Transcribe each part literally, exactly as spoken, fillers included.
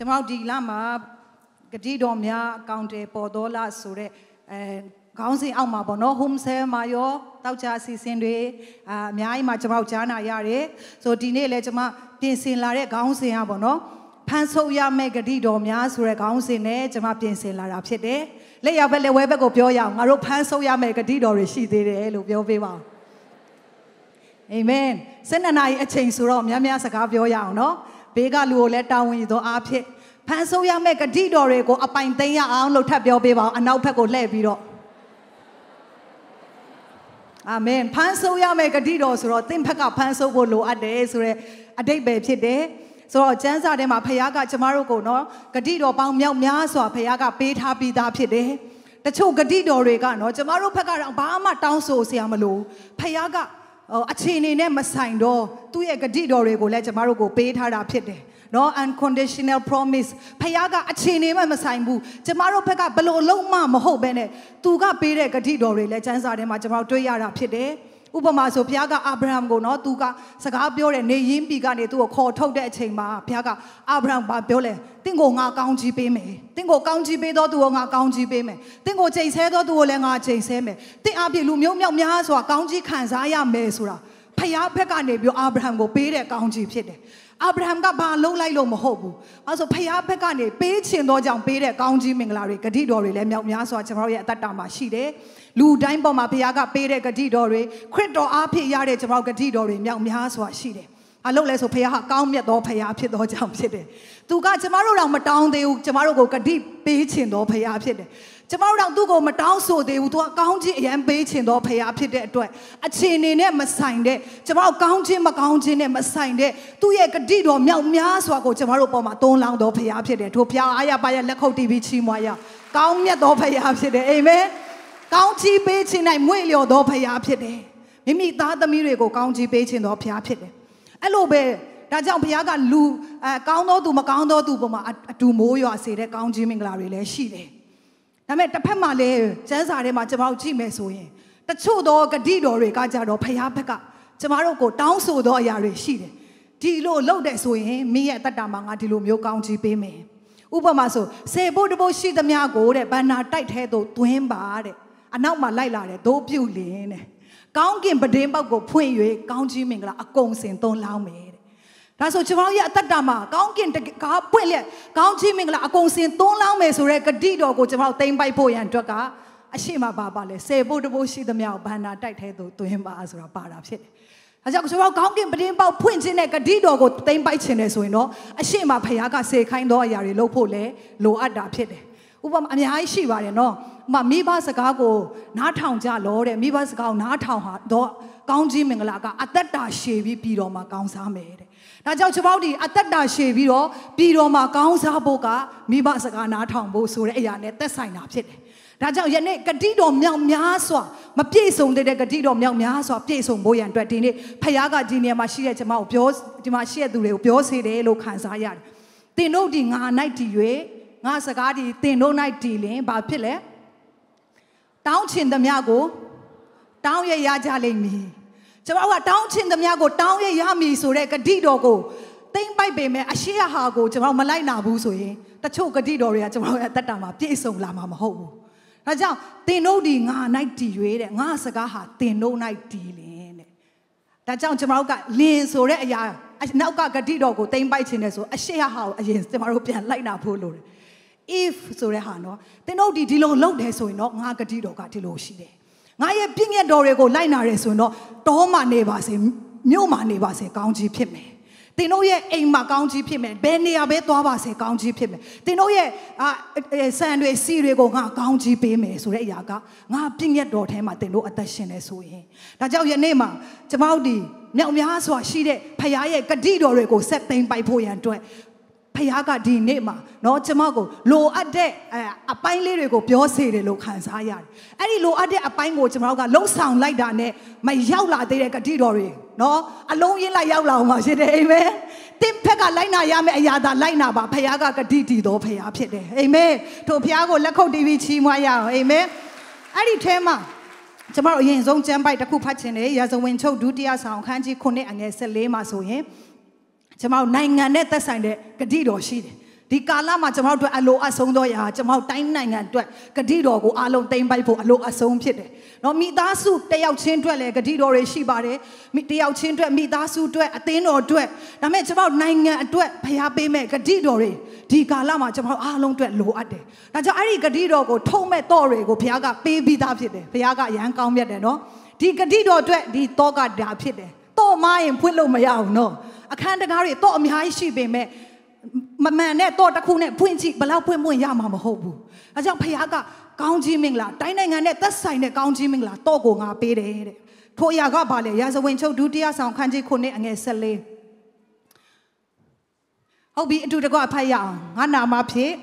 Jamal di lama gedidomnya county podola sure council ama bono home se mayo tau cha si sin de a myai ma Jamal jana yare so di ne le jamaပြင်ဆင်လာတဲ့ခေါင်းစဉ်อ่ะဗောနော်ဖန်ဆုပ်ရမယ့်ဂတိတော်များဆိုတဲ့ခေါင်းစဉ်နဲ့ကျွန်မပြင်ဆင်လာတာဖြစ်တယ်လက်ရောက်ပဲလက်ဝဲဘက်ကိုပြောရအောင်ငါတို့ဖန်ဆုပ်ရမယ့်ဂတိတော်တွေရှိသေးတယ်လို့ပြောပေးပါဦးအာမင်စနေနေ့အချိန်ဆိုတော့များများစကားပြောရအောင်နော်ဘေးကလူကိုလည်းတာဝန်ယူသောအားဖြင့်ဖန်ဆုပ်ရမယ့်ဂတိတော်တွေကိုအပိုင်သိမ်းရအောင်လို့ထပ်ပြောပေးပါဦးအနောက်ဘက်ကိုလှည့်ပြီးတော့အာမင်ဖန်ဆုပ်ရမယ့်ဂတိတော်ဆိုတော့သင်ဘက်ကဖန်ဆုပ်ဖို့လိုအပ်တယ်ဆိုတဲ့အတိတ်ပဲဖြစ်တယ်ဆိုတော့ကျမ်းစာထဲမှာဖခင်ကကျမတို့ကိုနော်ဂတိတော်ပေါင်းမြောက်များစွာဖခင်ကပေးထားပြီးသားဖြစ်တယ်တချို့ဂတိတော်တွေကနော်ကျမတို့ဘက်ကတော့ဘာမှတောင်းဆိုစရာမလိုဖခင်ကအခြေအနေနဲ့မဆိုင်တော့သူ့ရဲ့ဂတိတော်တွေကိုလည်းကျမတို့ကိုပေးထားတာဖြစ်တယ်နော် unconditional promise ဖခင်ကအခြေအနေမှမဆိုင်ဘူးကျမတို့ဘက်ကဘလို့လုံးမမဟုတ်ဘဲနဲ့သူကပေးတဲ့ဂတိတော်တွေလည်းကျမ်းစာထဲမှာကျမတို့တွေ့ရတာဖြစ်တယ်ဥပမာဆိုဘုရားကအာဗြဟံကိုနော်သူကစကားပြောတယ်နေရင်းပြီကနေသူ့ကိုခေါ်ထုတ်တဲ့အချိန်မှာဘုရားကအာဗြဟံဘာပြောလဲတင့်ကိုငါကောင်းချီးပေးမယ်တင့်ကိုကောင်းချီးပေးတော့သူကိုငါကောင်းချီးပေးမယ်တင့်ကိုချိန်ဆတော့သူကိုလည်းငါချိန်ဆမယ်တင့်အပြည့်လူမျိုးမြောက်များစွာကောင်းချီးခံစားရမယ်ဆိုတာဘုရားဘက်ကနေပြီးအာဗြဟံကိုပေးတဲ့ကောင်းချီးဖြစ်တယ်အာဗြဟံကဘာလုံးလိုက်လို့မဟုတ်ဘူးအဲဆိုဖခင်ဘက်ကနေပေးချင်သောကြောင့်ပေးတဲ့ကောင်းကြီးမင်္ဂလာတွေဂတိတော်တွေလည်းမြောက်များစွာကျွန်တော်တို့ရဲ့အသက်တာမှာရှိတယ်လူတိုင်းပေါ်မှာဖခင်ကပေးတဲ့ဂတိတော်တွေခရစ်တော်အားဖြင့်ရတဲ့ကျွန်တော်တို့ဂတိတော်တွေမြောက်များစွာရှိတယ်အလုပ်လဲဆိုဖခင်ကကောင်းမြတ်သောဖခင်ဖြစ်သောကြောင့်ဖြစ်တယ်သူကကျွန်တော်တို့တော့မတောင်းသေးဘူးကျွန်တော်တို့ကိုဂတိပေးချင်သောဖခင်ဖြစ်တယ်ကျမတို့တော့သူ့ကိုမတောင်းဆိုသေးဘူးသူကကောင်းခြင်းအရန်ပေးချင်တော့ဖခင်ဖြစ်တဲ့အတွက်အခြေအနေနဲ့မဆိုင်တဲ့ကျမတို့ကောင်းခြင်းမကောင်းခြင်းနဲ့မဆိုင်တဲ့သူ့ရဲ့ဂတိတော်မြောက်များစွာကိုကျမတို့ပေါ်မှာသုံးလောင်းတော်ဖခင်ဖြစ်တယ်ထို့ဖခင်အားရပါရလက်ခုပ်တီးပြီးချီးမွမ်းရကောင်းမြတ်တော်ဖခင်ဖြစ်တယ်အာမင်ကောင်းချီးပေးခြင်း၌မွေ့လျော်တော်ဖခင်ဖြစ်တယ်မိမိသားသမီးတွေကိုကောင်းချီးပေးခြင်းတော်ဖခင်ဖြစ်တယ်အဲ့လိုပဲဒါကြောင့်ဘုရားကလူအဲကောင်းသောသူမကောင်းသောသူပေါ်မှာအတူမိုးရွာစေတဲ့ကောင်းခြင်းမင်္ဂလာတွေလည်းရှိတယ်ဒါပေမဲ့တစ်ဖက်မှာလည်းကျမ်းစာထဲမှာကျွန်တော်တို့ကြည့်မယ်ဆိုရင်တချို့သောဂတိတော်တွေကကြတော့ဖခင်ဘက်ကကျွန်တော်တို့ကိုတောင်းဆိုသောအရာတွေရှိတယ်ဒီလိုလုပ်တဲ့ဆိုရင်မိရဲ့အတ္တမှာငါဒီလိုမျိုးကောင်းချီးပေးမယ်ဥပမာဆိုစေဖို့တဖို့ရှိသမျှကိုတဲ့ဘန္နာတိုက်ထဲသို့သွင်းပါတဲ့အနောက်မှာလိုက်လာတယ်ဒိုးပြုတ်လင်းတဲ့ကောင်းကင်ပဒင်းပေါက်ကိုဖွင့်၍ကောင်းချီးမင်္ဂလာအကုန်စင်သွန်းလောင်းမယ်ဒါဆိုကျွန်တော်ရဲ့အသက်တာမှာကောင်းကင်ကားပွင့်လက်ကောင်းချီးမင်္ဂလာအကုန်စင်သွန်းလောင်းမယ်ဆိုတဲ့ဂတိတော်ကိုကျွန်တော်သိမ့်ပိုက်ဖို့ရန်အတွက်ကအရှိမပါပါလဲစေဖို့တဖို့ရှိသမျှဘန္နာတိုက်ထဲသို့သွင်းပါဆိုတာပါတာဖြစ်တယ်။အဲကြောင့်ကျွန်တော်ကောင်းကင်ပဒင်းပေါက်ဖွင့်ခြင်းနဲ့ဂတိတော်ကိုသိမ့်ပိုက်ခြင်းနဲ့ဆိုရင်တော့အရှိမဖခင်ကစေခိုင်းသောအရာတွေလုပ်ဖို့လဲလိုအပ်တာဖြစ်တယ်။ဥပမာအများကြီးရှိပါတယ်နော်။ဥပမာမိဘစကားကိုနားထောင်ကြလို့တဲ့မိဘစကားကိုနားထောင်ဟာတော့ကောင်းခြင်းမင်္ဂလာကအသက်တာရှည်ပြီးပြီးတော့မှကောင်းစားမယ်တဲ့ဒါကြောင့်ကျွန်တော်ဒီအသက်တာရှည်ပြီးတော့ပြီးတော့မှကောင်းစားဖို့ကမိဘစကားနားထောင်ဖို့ဆိုတဲ့အရာနဲ့သက်ဆိုင်တာဖြစ်တယ်။ဒါကြောင့်ယနေ့ဂတိတော်မြောက်များစွာမပြည့်စုံတဲ့ဂတိတော်မြောက်များစွာပြည့်စုံဖို့ရန်အတွက်ဒီနေ့ဖခင်ကဒီနေရာမှာရှိတဲ့ကျွန်မကိုပြောဒီမှာရှိတဲ့သူတွေကိုပြောစေတယ်လို့ခံစားရတယ်။သင်တို့ဒီငါ၌တည်၍ငါစကားဒီသင်တို့၌တည်လင်ဘာဖြစ်လဲ။တောင်းချင်သမျှကိုတောင်းရရကြလိမ့်မည်။ကျွန်တော်ကတောင်းချင်သမျှကိုတောင်းရရမည်ဆိုတဲ့ဂတိတော်ကိုသိမ့်ပိုက်ပေမဲ့အရှိရဟာကိုကျွန်တော်မလိုက်နာဘူးဆိုရင်တချို့ဂတိတော်တွေကကျွန်တော်ရဲ့အသက်တာမှာပြည့်စုံလာမှာမဟုတ်ဘူး။ဒါကြောင့်သင်တို့ဒီငါ၌တည်၍တဲ့ငါစကားဟာသင်တို့၌တည်လင်တဲ့။ဒါကြောင့်ကျွန်တော်ကလင်ဆိုတဲ့အရာနောက်ကဂတိတော်ကိုသိမ့်ပိုက်ခြင်းနဲ့ဆိုအရှိရဟာကိုအရင်ကျွန်တော်ပြန်လိုက်နာဖို့လိုတယ်။ if ဆိုတဲ့ဟာနော်သင်တို့ဒီဒီလိုလုပ်တယ်ဆိုရင်တော့ငါဂတိတော်ကဒီလိုရှိတယ်။ငါရဲ့ပြည့်ညက်တော်တွေကိုလိုက်နာရဲဆိုရင်တော့တောမှာနေပါစေမြို့မှာနေပါစေကောင်းကြီးဖြစ်မယ်။သင်တို့ရဲ့အိမ်မှာကောင်းကြီးဖြစ်မယ်။ဘယ်နေရာပဲသွားပါစေကောင်းကြီးဖြစ်မယ်။သင်တို့ရဲ့ဆန်တွေစီတွေကိုငါကောင်းကြီးပေးမယ်ဆိုတဲ့အရာကငါပြည့်ညက်တော်ထဲမှာသင်တို့အသက်ရှင်နေဆိုရင်ဒါကြောင့်ယနေ့မှာကျွန်မတို့ဒီမြောက်များစွာရှိတဲ့ဖခင်ရဲ့ဂတိတော်တွေကိုဆက်သိမ်းပိုက်ဖို့ရန်အတွက်ဖခင်ကဒီနေ့မှာနော်ကျွန်မကိုလိုအပ်တဲ့အပိုင်းလေးတွေကိုပြောစေတယ်လို့ခံစားရတယ်။အဲ့ဒီလိုအပ်တဲ့အပိုင်းကိုကျွန်တော်ကလှုပ်ဆောင်လိုက်တာနဲ့မရောက်လာသေးတဲ့ဂတိတော်တွေနော်အလုံးရင်းလိုက်ရောက်လာအောင်ပါရှင်တယ်အာမင်။တင်းဖက်ကလိုက်နာရမယ့်အရာသာလိုက်နာပါဖခင်ကဂတိတည်တော်ဖခင်ဖြစ်တယ်အာမင်။ထို့ဖခင်ကိုလက်ခုပ်တီးပြီးချီးမွမ်းရအောင်အာမင်။အဲ့ဒီထဲမှာကျွန်တော်အရင်ဆုံးကျမ်းပိုက်တစ်ခုဖတ်ချင်တယ်ရာဇဝင်ချုပ်ဒုတိယဆောင်ခန်းကြီးခုနှစ်အငယ်၁၄မှာဆိုရင်ကျွန်တော်နိုင်ငံနဲ့သက်ဆိုင်တဲ့ဂတိတော်ရှိတယ်ဒီကာလမှာကျွန်တော်တို့အလိုအဆုံးသောရာကျွန်တော်တိုင်းနိုင်ငံအတွက်ကတိတော်ကိုအားလုံးသိမ်းပိုက်ဖို့အလိုအဆုံးဖြစ်တယ်။နော်မိသားစုတယောက်ချင်းအတွက်လည်းကတိတော်တွေရှိပါတယ်။မိတယောက်ချင်းအတွက်မိသားစုအတွက်အသင်းတော်အတွက်ဒါပေမဲ့ကျွန်တော်နိုင်ငံအတွက်ဖျားပေးမဲ့ကတိတော်တွေဒီကာလမှာကျွန်တော်အားလုံးအတွက်လိုအပ်တယ်။ဒါကြောင့်အဲ့ဒီကတိတော်ကိုထုံးမဲ့တော့တွေကိုဘုရားကပေးပြီးသားဖြစ်တယ်။ဘုရားကအရန်ကောင်းမြတ်တယ်နော်။ဒီကတိတော်အတွက်ဒီတော့ကဒါဖြစ်တယ်။တော့မရင်ဖွင့်လို့မရအောင်နော်။အခန်းတကားတွေတော့အများကြီးရှိပေမဲ့မမှန်တဲ့တော့တစ်ခုနဲ့ဖွင့်ကြည့်ဘလောက်ဖွင့်ဖွင့်ရမှာမဟုတ်ဘူး။အဲကြောင့်ဖခင်ကကောင်းကြီးမင်္ဂလာတိုင်းနိုင်ငံနဲ့သက်ဆိုင်တဲ့ကောင်းကြီးမင်္ဂလာတော့ကိုငါပေးတယ်တဲ့။ထိုအရာကဘာလဲရာဇဝင်ချုပ်ဒုတိယဆောင်ခန်းကြီးခုနှစ်အငယ်၁၄ဟုတ်ပြီအတူတကွဖတ်ရအောင်ငါနာမဖြင့်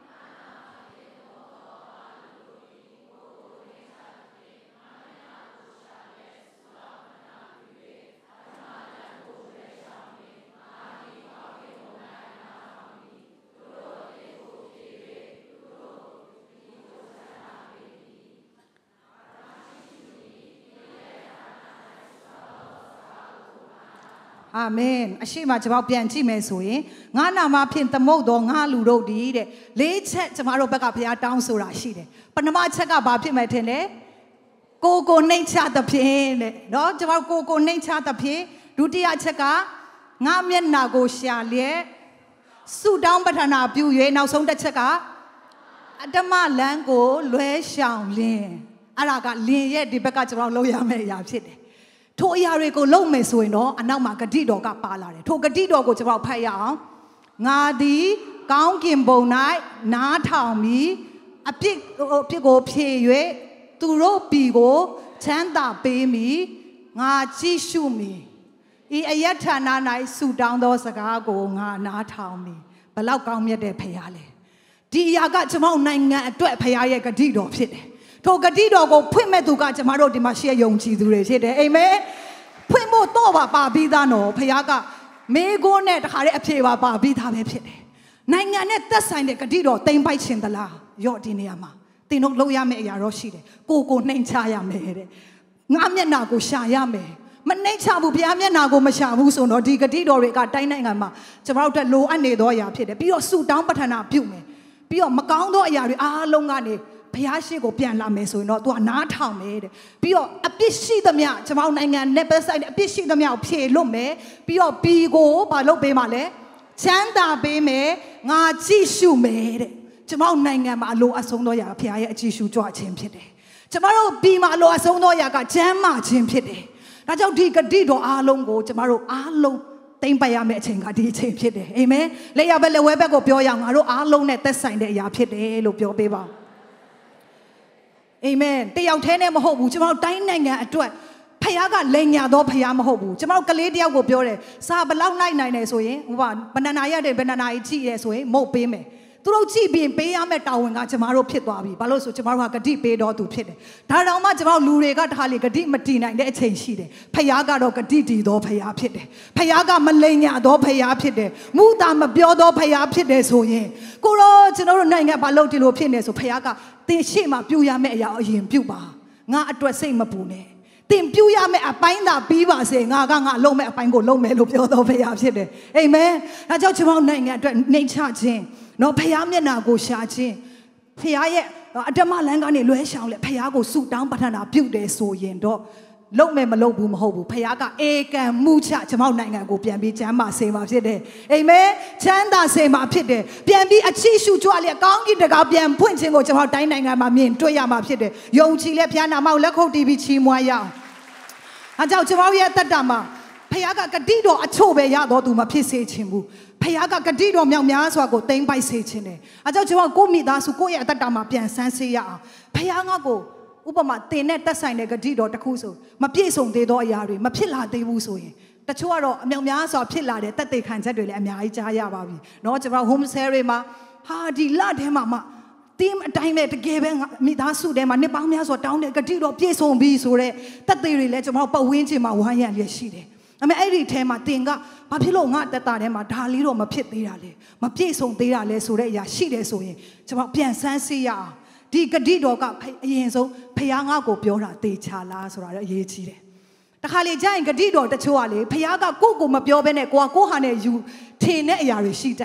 အာမင်အရှိမကျွန်တော်ပြန်ကြည့်မယ်ဆိုရင်ငါနာမဖြင့်သမုတ်တော်ငါလူတို့ဒီတဲ့လေးချက်ကျွန်တော်တို့ဘက်ကဘုရားတောင်းဆိုတာရှိတယ်ပထမချက်ကဘာဖြစ်မယ်ထင်လဲကိုကိုနှိမ့်ချသဖြင့်တဲ့နော်ကျွန်တော်ကိုကိုနှိမ့်ချသဖြင့်ဒုတိယချက်ကငါမျက်နာကိုရှာလျက်ဆုတောင်းပဌာနာပြု၍နောက်ဆုံးတစ်ချက်ကအတ္တမလန်းကိုလွဲရှောင်လင်းအဲ့ဒါကလင်းရဲ့ဒီဘက်ကကျွန်တော်လုပ်ရမယ့်အရာဖြစ်တယ်ထိုအရာတွေကိုလုပ်မယ်ဆိုရင်တော့အနောက်မှာဂတိတော်ကပါလာတယ်ထိုဂတိတော်ကိုကျွန်တော်ဖတ်ရအောင်ငါသည်ကောင်းကင်ဘုံ၌နားထောင်ပြီးအပြစ်အပြစ်ကိုဖြေ၍သူတို့ပြည်ကိုချမ်းသာပေးမည်ငါကြည့်ရှုမည်ဤအယက်ဌာန၌ဆူတောင်းသောစကားကိုငါနားထောင်မည်ဘလောက်ကောင်းမြတ်တဲ့ဖခင်လဲဒီအရာကကျွန်တော်နိုင်ငံအတွက်ဖခင်ရဲ့ဂတိတော်ဖြစ်တယ်ထိုဂတိတော်ကိုဖွင့်မဲ့သူကကျမတို့ဒီမှာရှေ့ယုံကြည်သူတွေဖြစ်တယ်အာမင်ဖွင့်ဖို့တော့ပါပါပြီးသားနော်ဖခင်ကမေကိုးနဲ့တခါတည်းအဖြေပါပါပြီးသားပဲဖြစ်တယ်နိုင်ငံနဲ့သက်ဆိုင်တဲ့ဂတိတော်တိမ်ပိုက်ခြင်းသလားရော့ဒီနေရာမှာတင်တို့လုပ်ရမယ့်အရာတော့ရှိတယ်ကိုကိုနှိမ်ချရမယ်တဲ့ငါမျက်နာကိုရှာရမယ်မနှိမ်ချဘူးဘုရားမျက်နာကိုမရှာဘူးဆိုတော့ဒီဂတိတော်တွေကတိုင်းနိုင်ငံမှာကျမတို့အတွက်လိုအပ်နေသောအရာဖြစ်တယ်ပြီးတော့ဆုတောင်းပဌာနာပြုမယ်ပြီးတော့မကောင်းသောအရာတွေအားလုံးကနေဘုရားရှိခိုးပြန်လာမယ်ဆိုရင်တော့ तू ကနားထောင်မယ်တဲ့ပြီးတော့အပြစ်ရှိသမျှကျွန်တော်နိုင်ငံနဲ့ပတ်ဆိုင်တဲ့အပြစ်ရှိသမျှကိုဖြေလွတ်မယ်ပြီးတော့ပြီးကိုမလုပ်ပေးမှလဲချမ်းသာပေးမယ်ငါကြည့်ရှုမယ်တဲ့ကျွန်တော်နိုင်ငံမှာအလိုအဆုံးသောအရာဘုရားရဲ့အကြည့်ရှုကြွခြင်းဖြစ်တယ်ကျွန်တော်တို့ပြီးမှာအလိုအဆုံးသောအရာကချမ်းသာခြင်းဖြစ်တယ်ဒါကြောင့်ဒီဂတိတော်အားလုံးကိုကျွန်တော်တို့အားလုံးသိမ့်ပိုက်ရမယ့်အချိန်ကဒီအချိန်ဖြစ်တယ်အာမင်လက်ရဘက်လက်ဝဲဘက်ကိုပြောရအောင်ငါတို့အားလုံးနဲ့သက်ဆိုင်တဲ့အရာဖြစ်တယ်လို့ပြောပေးပါအာမင်တယောက်တည်းနဲ့မဟုတ်ဘူးကျွန်တော်တိုင်းနိုင်ငံအတွက်ဖခင်ကလိန်ညာတော့ဖခင်မဟုတ်ဘူးကျွန်တော်ကလေးတယောက်ကိုပြောတယ်စာဘလောက်လိုက်နိုင်တယ်ဆိုရင်ဟိုကဘဏ္ဍာနာရတယ်ဘဏ္ဍာနာကြီးကြည့်ရဲဆိုရင်မုတ်ပေးမယ်သူတို့ကြည့်ပြီးပေးရမယ့်တာဝန်ကကျွန်တော်တို့ဖြစ်သွားပြီဘာလို့ဆိုကျွန်တော်တို့ကဂတိပေးတော့သူဖြစ်တယ်ဒါတောင်မှကျွန်တော်လူတွေကတခါလေဂတိမတည်နိုင်တဲ့အချိန်ရှိတယ်ဖခင်ကတော့ဂတိတည်တော့ဖခင်ဖြစ်တယ်ဖခင်ကမလိန်ညာတော့ဖခင်ဖြစ်တယ်မူတာမပြောတော့ဖခင်ဖြစ်တယ်ဆိုရင်ကိုရောကျွန်တော်တို့နိုင်ငံဘာလို့ဒီလိုဖြစ်နေဆိုဖခင်ကတင်ရှိမှပြုရမယ့်အရာအရင်ပြုပါငါအတွက်စိတ်မပူနဲ့တင်ပြုရမယ့်အပိုင်းသာပြီးပါစေငါကငါလုံးမဲ့အပိုင်းကိုလုံးမဲ့လို့ပြောတော့ဖခင်ဖြစ်တယ်အာမင်ဒါကြောင့်ကျွန်တော်နိုင်ငံအတွက်နှိမ့်ချခြင်းနော်ဖခင်မျက်နာကိုရှာခြင်းဖခင်ရဲ့အတ္တမလန်းကနေလွဲရှောင်လဲဖခင်ကိုဆုတောင်းပဌာနာပြုတယ်ဆိုရင်တော့လုံးမဲ့မလုံးဘူးမဟုတ်ဘူးဖခင်ကအေကံမှုချကျွန်တော်နိုင်ငံကိုပြန်ပြီးချမ်းသာစေမှာဖြစ်တယ်အာမင်ချမ်းသာစေမှာဖြစ်တယ်ပြန်ပြီးအချီးရှုကြွလျက်ကောင်းကင်တကာပြန်ဖွင့်ခြင်းကိုကျွန်တော်တိုင်းနိုင်ငံမှာမြင်တွေ့ရမှာဖြစ်တယ်ယုံကြည်လက်ဖျားနာမောက်လက်ခုပ်တီးပြီးချီးမွမ်းရအောင်အဲကြောင့်ကျွန်တော်ရဲ့တတ်တာမှာဖခင်ကဂတိတော်အချို့ပဲရတော့သူမဖြစ်စေခြင်းဘူးဖခင်ကဂတိတော်မြောက်များစွာကိုသိမ့်ပိုက်စေခြင်းတယ်အဲကြောင့်ကျွန်တော်ကိုမိသားစုကိုရဲ့အတတ်တာမှာပြန်ဆန်းစစ်ရအောင်ဖခင်ကကိုဥပမာတင်နဲ့တက်ဆိုင်တဲ့ဂတိတော်တစ်ခုဆိုမပြည့်စုံသေးသောအရာတွေမဖြစ်လာသေးဘူးဆိုရင်တချို့ကတော့အမြောက်များစွာဖြစ်လာတဲ့တက်တဲ့ခံချက်တွေလည်းအများကြီးကြားရပါပြီเนาะကျွန်တော် home sale မှာဟာဒီလထဲမှာမှတင်းအတိုင်းပဲတကယ်ပဲမိသားစုထဲမှာနှစ်ပေါင်းများစွာတောင်းတဲ့ဂတိတော်ပြည့်စုံပြီဆိုတဲ့တက်တဲ့တွေလည်းကျွန်တော်ပတ်ဝန်းကျင်မှာဝိုင်းရံရရှိတယ်အမေအဲ့ဒီထဲမှာတင်ကဘာဖြစ်လို့ငါတက်တာထဲမှာဒါလေးတော့မဖြစ်သေးတာလေမပြည့်စုံသေးတာလေဆိုတဲ့အရာရှိတယ်ဆိုရင်ကျွန်တော်ပြန်ဆန်းစစ်ရအောင်ဒီဂတိတော်ကအရင်ဆုံးဖခင်ငါ့ကိုပြောတာသေချာလားဆိုတာလည်းအရေးကြီးတယ်တခါလေကြာရင်ဂတိတော်တချို့ကလေဖခင်ကကိုယ့်ကိုမပြောဘဲနဲ့ကိုကကိုဟာနဲ့ယူထင်တဲ့အရာတွေရှိတတ်တယ်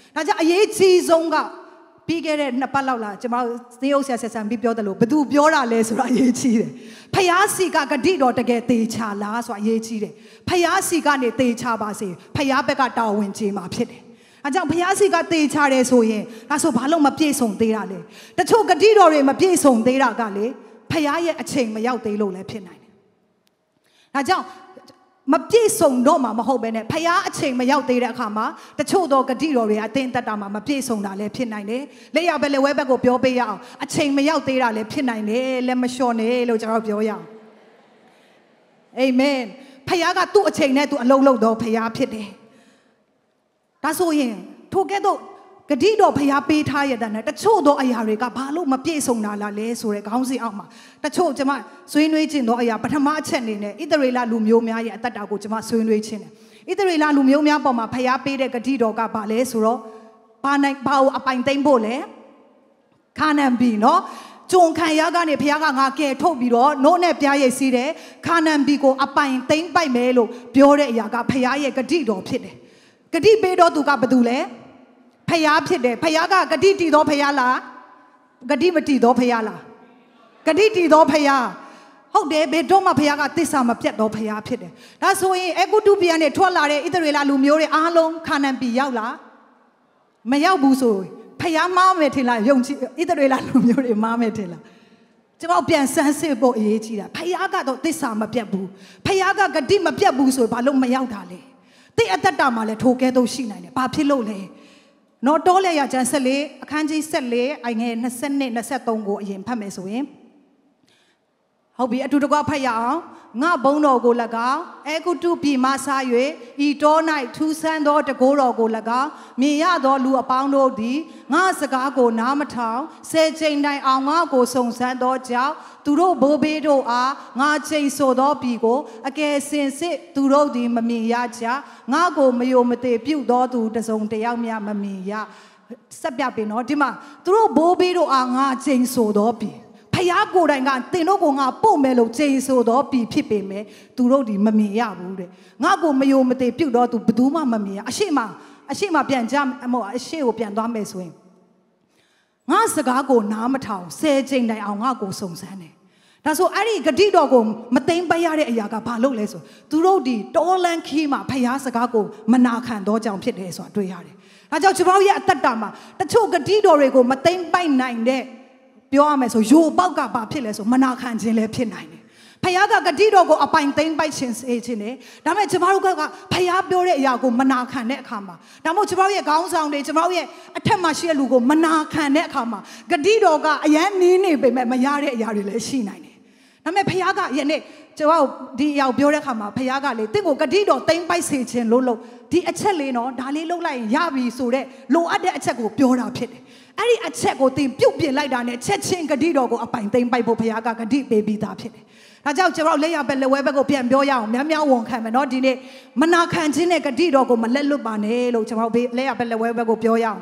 ဒါကြောင့်အရေးကြီးဆုံးကပြီးခဲ့တဲ့နှစ်ပတ်လောက်လာကျွန်တော်သင်းအုပ်ဆရာဆက်ဆံပြီးပြောတယ်လို့ဘသူပြောတာလဲဆိုတာအရေးကြီးတယ်ဖျားစီကဂတိတော်တကယ်သေချာလားဆိုတာအရေးကြီးတယ်ဖျားစီကနေသေချာပါစေဖျားဘက်ကတာဝန်ကြီးမှာဖြစ်တယ်အဲကြောင့်ဖျားစီကသေချာတယ်ဆိုရင်ဒါဆိုဘာလို့မပြည့်စုံသေးတာလဲတချို့ဂတိတော်တွေမပြည့်စုံသေးတာကလေဖျားရဲ့အချိန်မရောက်သေးလို့လည်းဖြစ်နိုင်တယ်ဒါကြောင့်မပြည့်စုံတော့မှမဟုတ်ပဲနဲ့ဖျားအချိန်မရောက်သေးတဲ့အခါမှာတချို့သောဂတိတော်တွေအတင်းတက်တာမှမပြည့်စုံတာလည်းဖြစ်နိုင်တယ်လက်ရဘက်လက်ဝဲဘက်ကိုပြောပေးရအောင်အချိန်မရောက်သေးတာလည်းဖြစ်နိုင်တယ်လက်မလျှော့နဲ့လို့ကျွန်တော်ပြောရအောင်အာမင်ဖျားကသူ့အချိန်နဲ့သူအလုံးလုံးတော့ဖျားဖြစ်တယ်ဒါဆိုရင်ထိုကဲ့သို့ဂတိတော်ဖျားပေးထားရတဲ့နဲ့တချို့သောအရာတွေကဘာလို့မပြည့်စုံတာလားလဲဆိုတဲ့ခေါင်းစဉ်အောက်မှာတချို့ကျွန်မဆွေးနွေးခြင်းသောအရာပထမအချက်အနေနဲ့ဣသရေလလူမျိုးများရဲ့အသက်တာကိုကျွန်မဆွေးနွေးခြင်းတယ်ဣသရေလလူမျိုးများပေါ်မှာဖျားပေးတဲ့ဂတိတော်ကဘာလဲဆိုတော့ဘာနိုင်ဘာကိုအပိုင်သိမ့်ဖို့လဲခါနန်ပြည်နော်ဂျုံခံရကနေဖျားကငါကဲထုတ်ပြီးတော့နို့နဲ့ပြားရိတ်စီးတယ်ခါနန်ပြည်ကိုအပိုင်သိမ့်ပိုက်မယ်လို့ပြောတဲ့အရာကဖျားရဲ့ဂတိတော်ဖြစ်တယ်ဂတိပေးတော်သူကဘာတူလဲဖျားဖြစ်တယ်ဖျားကဂတိတည်သောဖျားလားဂတိမတည်သောဖျားလားဂတိတည်သောဖျားဟုတ်တယ်ဘယ်တော့မှဖျားကသစ္စာမပြတ်သောဖျားဖြစ်တယ်ဒါဆိုရင်အဂုတုပြည်ကနေထွက်လာတဲ့ဣသရေလလူမျိုးတွေအားလုံးခါနန်ပြည်ရောက်လားမရောက်ဘူးဆိုဖျားမားမယ်ထင်လားယုံကြည်ဣသရေလလူမျိုးတွေမားမယ်ထင်လားကျွန်တော်ပြန်ဆန်းစစ်ဖို့အရေးကြီးတာဖျားကတော့သစ္စာမပြတ်ဘူးဖျားကဂတိမပြတ်ဘူးဆိုဘာလို့မရောက်တာလဲတိအတ္တတာမှာလည်းထိုကဲ့သို့ရှိနိုင်တယ်ဘာဖြစ်လို့လဲနော်တောလေရကျန်ဆက်လေးအခန်းကြီးဆက်လေးအိုင်ငယ်၂၂ ၂၃ကိုအရင်ဖတ်မယ်ဆိုရင်ဟုတ်ပြီအတူတကွဖတ်ရအောင်ငါဘုံတော်ကို၎င်းအေဂုတုပြည်မှစား၍ဤတော၌ထူးဆန်းသောတကိုးတော်ကို၎င်းမြင်ရသောလူအပေါင်းတို့သည်ငါစကားကိုနားမထောင်ဆယ်ချိန်တိုင်အောင်ငါကိုစုံစမ်းသောကြောင့်သူတို့ဘိုးဘေးတို့အားငါချိန်ဆိုသောပြည်ကိုအကယ်စင်စစ်သူတို့သည်မမြင်ရကြငါကိုမယုံမသေးပြုသောသူတစုံတယောက်မျှမမြင်ရဆက်ပြပေးနော်ဒီမှာသူတို့ဘိုးဘေးတို့အားငါချိန်ဆိုသောပြည်ဖျားကိုယ်တိုင်ကတင်တို့ကိုငါပို့မယ်လို့ချိန်ဆိုတော့ပြီဖြစ်ပေမဲ့သူတို့ဒီမမြင်ရဘူးတဲ့ငါကိုမယုံမသေးပြုတ်တော့သူဘယ်သူမှမမြင်ရအရှိမအရှိမပြန်ကြမဟုတ်အရှိကိုပြန်သွားမယ်ဆိုရင်ငါစကားကိုနားမထောင်ဆယ်ချိန်တိုင်အောင်ငါကိုစုံစမ်းတယ်ဒါဆိုအဲ့ဒီဂတိတော်ကိုမသိမ့်ပရတဲ့အရာကဘာလို့လဲဆိုသူတို့ဒီတောလန်ခီးမှာဖျားစကားကိုမနာခံတော့ကြောင်ဖြစ်တယ်ဆိုတာတွေ့ရတယ်ဒါကြောင့်ကျွန်တော်ရဲ့အသက်တာမှာတချို့ဂတိတော်တွေကိုမသိမ့်ပိုက်နိုင်တဲ့ပြောရမယ်ဆိုယိုပေါက်ကဘာဖြစ်လဲဆိုမနာခံခြင်းလည်းဖြစ်နိုင်တယ်ဖခင်ကဂတိတော်ကိုအပိုင်သိမ့်ပိုက်ခြင်းစေခြင်းနဲ့ဒါပေမဲ့ကျွန်တော်တို့ကဖခင်ပြောတဲ့အရာကိုမနာခံတဲ့အခါမှာဒါမှမဟုတ်ကျွန်တော်ရဲ့ခေါင်းဆောင်တွေကျွန်တော်ရဲ့အထက်မှာရှိတဲ့လူကိုမနာခံတဲ့အခါမှာဂတိတော်ကအယမ်းနင်းနေပေမဲ့မရတဲ့အရာတွေလည်းရှိနိုင်တယ်ဒါပေမဲ့ဖခင်ကယနေ့ကျွန်တော်ဒီအရာကိုပြောတဲ့အခါမှာဖခင်ကလေတင့်ကိုဂတိတော်သိမ့်ပိုက်စေခြင်းလို့လို့ဒီအချက်လေးနော်ဒါလေးလုပ်လိုက်ရင်ရပြီဆိုတဲ့လိုအပ်တဲ့အချက်ကိုပြောတာဖြစ်တယ်အဲ့ဒီအချက်ကိုသင်ပြုတ်ပြင်လိုက်တာနဲ့ချက်ချင်းဂတိတော်ကိုအပိုင်သိမ့်ပိုက်ဖို့ဘုရားကဂတိပေးပြီးသားဖြစ်တယ်။ဒါကြောင့်ကျွန်တော်လက်ရဘက်လက်ဝဲဘက်ကိုပြန်ပြောရအောင်များများဝန်ခံမယ်နော်ဒီနေ့မနာခံခြင်းနဲ့ဂတိတော်ကိုမလက်လွတ်ပါနဲ့လို့ကျွန်တော်လက်ရဘက်လက်ဝဲဘက်ကိုပြောရအောင်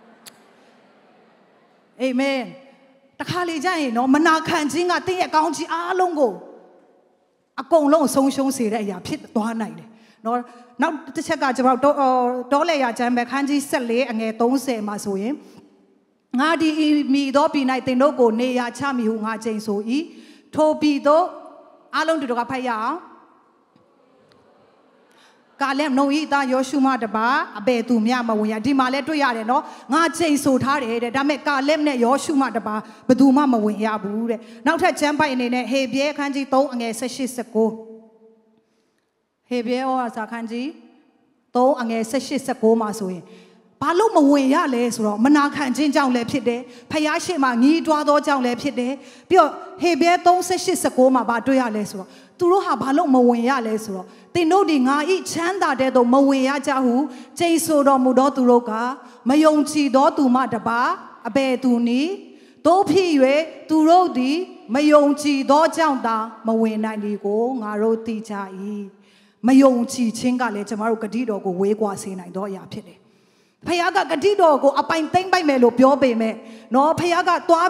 ။အာမင်။တခါလေကြာရင်နော်မနာခံခြင်းကသင်ရဲ့ကောင်းချီးအားလုံးကိုအကုန်လုံးဆုံးရှုံးစေတဲ့အရာဖြစ်သွားနိုင်တယ်။နော်နောက်တစ်ချက်ကကျွန်တော်တောလေရကျမ်းပဲခန်းကြီးဆက်လေးအငယ်၃၀မှာဆိုရင်ငါဒီမိသောပြည်၌တင်တို့ကိုနေရာချမိဟုငါချိန်ဆို၏ထိုပြည်သို့အားလုံးတို့ကဖတ်ရအောင်ကာလက်နှုံဤသားယောရှုမတပါအဘယ်သူမျှမဝင်ရဒီမှာလဲတွေ့ရတယ်နော်ငါချိန်ဆိုထားတယ်တဲ့ဒါပေမဲ့ကာလက်နဲ့ယောရှုမတပါဘယ်သူမှမဝင်ရဘူးတဲ့နောက်ထပ်ကျမ်းပိုက်အနေနဲ့ဟေဘရဲအခန်းကြီး၃အငယ်၁၈ ၁၉ဟေဘရဲဟောစာခန်းကြီး၃အငယ်၁၈ ၁၉မှာဆိုရင်ဘာလို့မဝင်ရလဲဆိုတော့မနာခံခြင်းကြောင့်လည်းဖြစ်တယ်ဖယားရှိမှငီးတွားသောကြောင့်လည်းဖြစ်တယ်ပြီးတော့ဟေဘရဲ၃ ၁၈ ၁၉မှာဘာတွေ့ရလဲဆိုတော့သူတို့ဟာဘာလို့မဝင်ရလဲဆိုတော့သင်တို့ဒီငါဤချမ်းသာတဲ့သို့မဝင်ရကြဟုကျိန်ဆိုတော်မူသောသူတို့ကမယုံကြည်သောသူမှတပါအဘယ်သူနည်းတို့ဖြစ်၍သူတို့သည်မယုံကြည်သောကြောင့်သာမဝင်နိုင်ဒီကိုငါတို့သိကြ၏မယုံကြည်ခြင်းကလည်းကျမတို့ဂတိတော်ကိုဝေးကွာစေနိုင်သောအရာဖြစ်တယ်ဖခင်ကဂတိတော်ကိုအပိုင်သိမ့်ပိုက်မယ်လို့ပြောပေမဲ့နော်ဖခင်ကသွားပြီး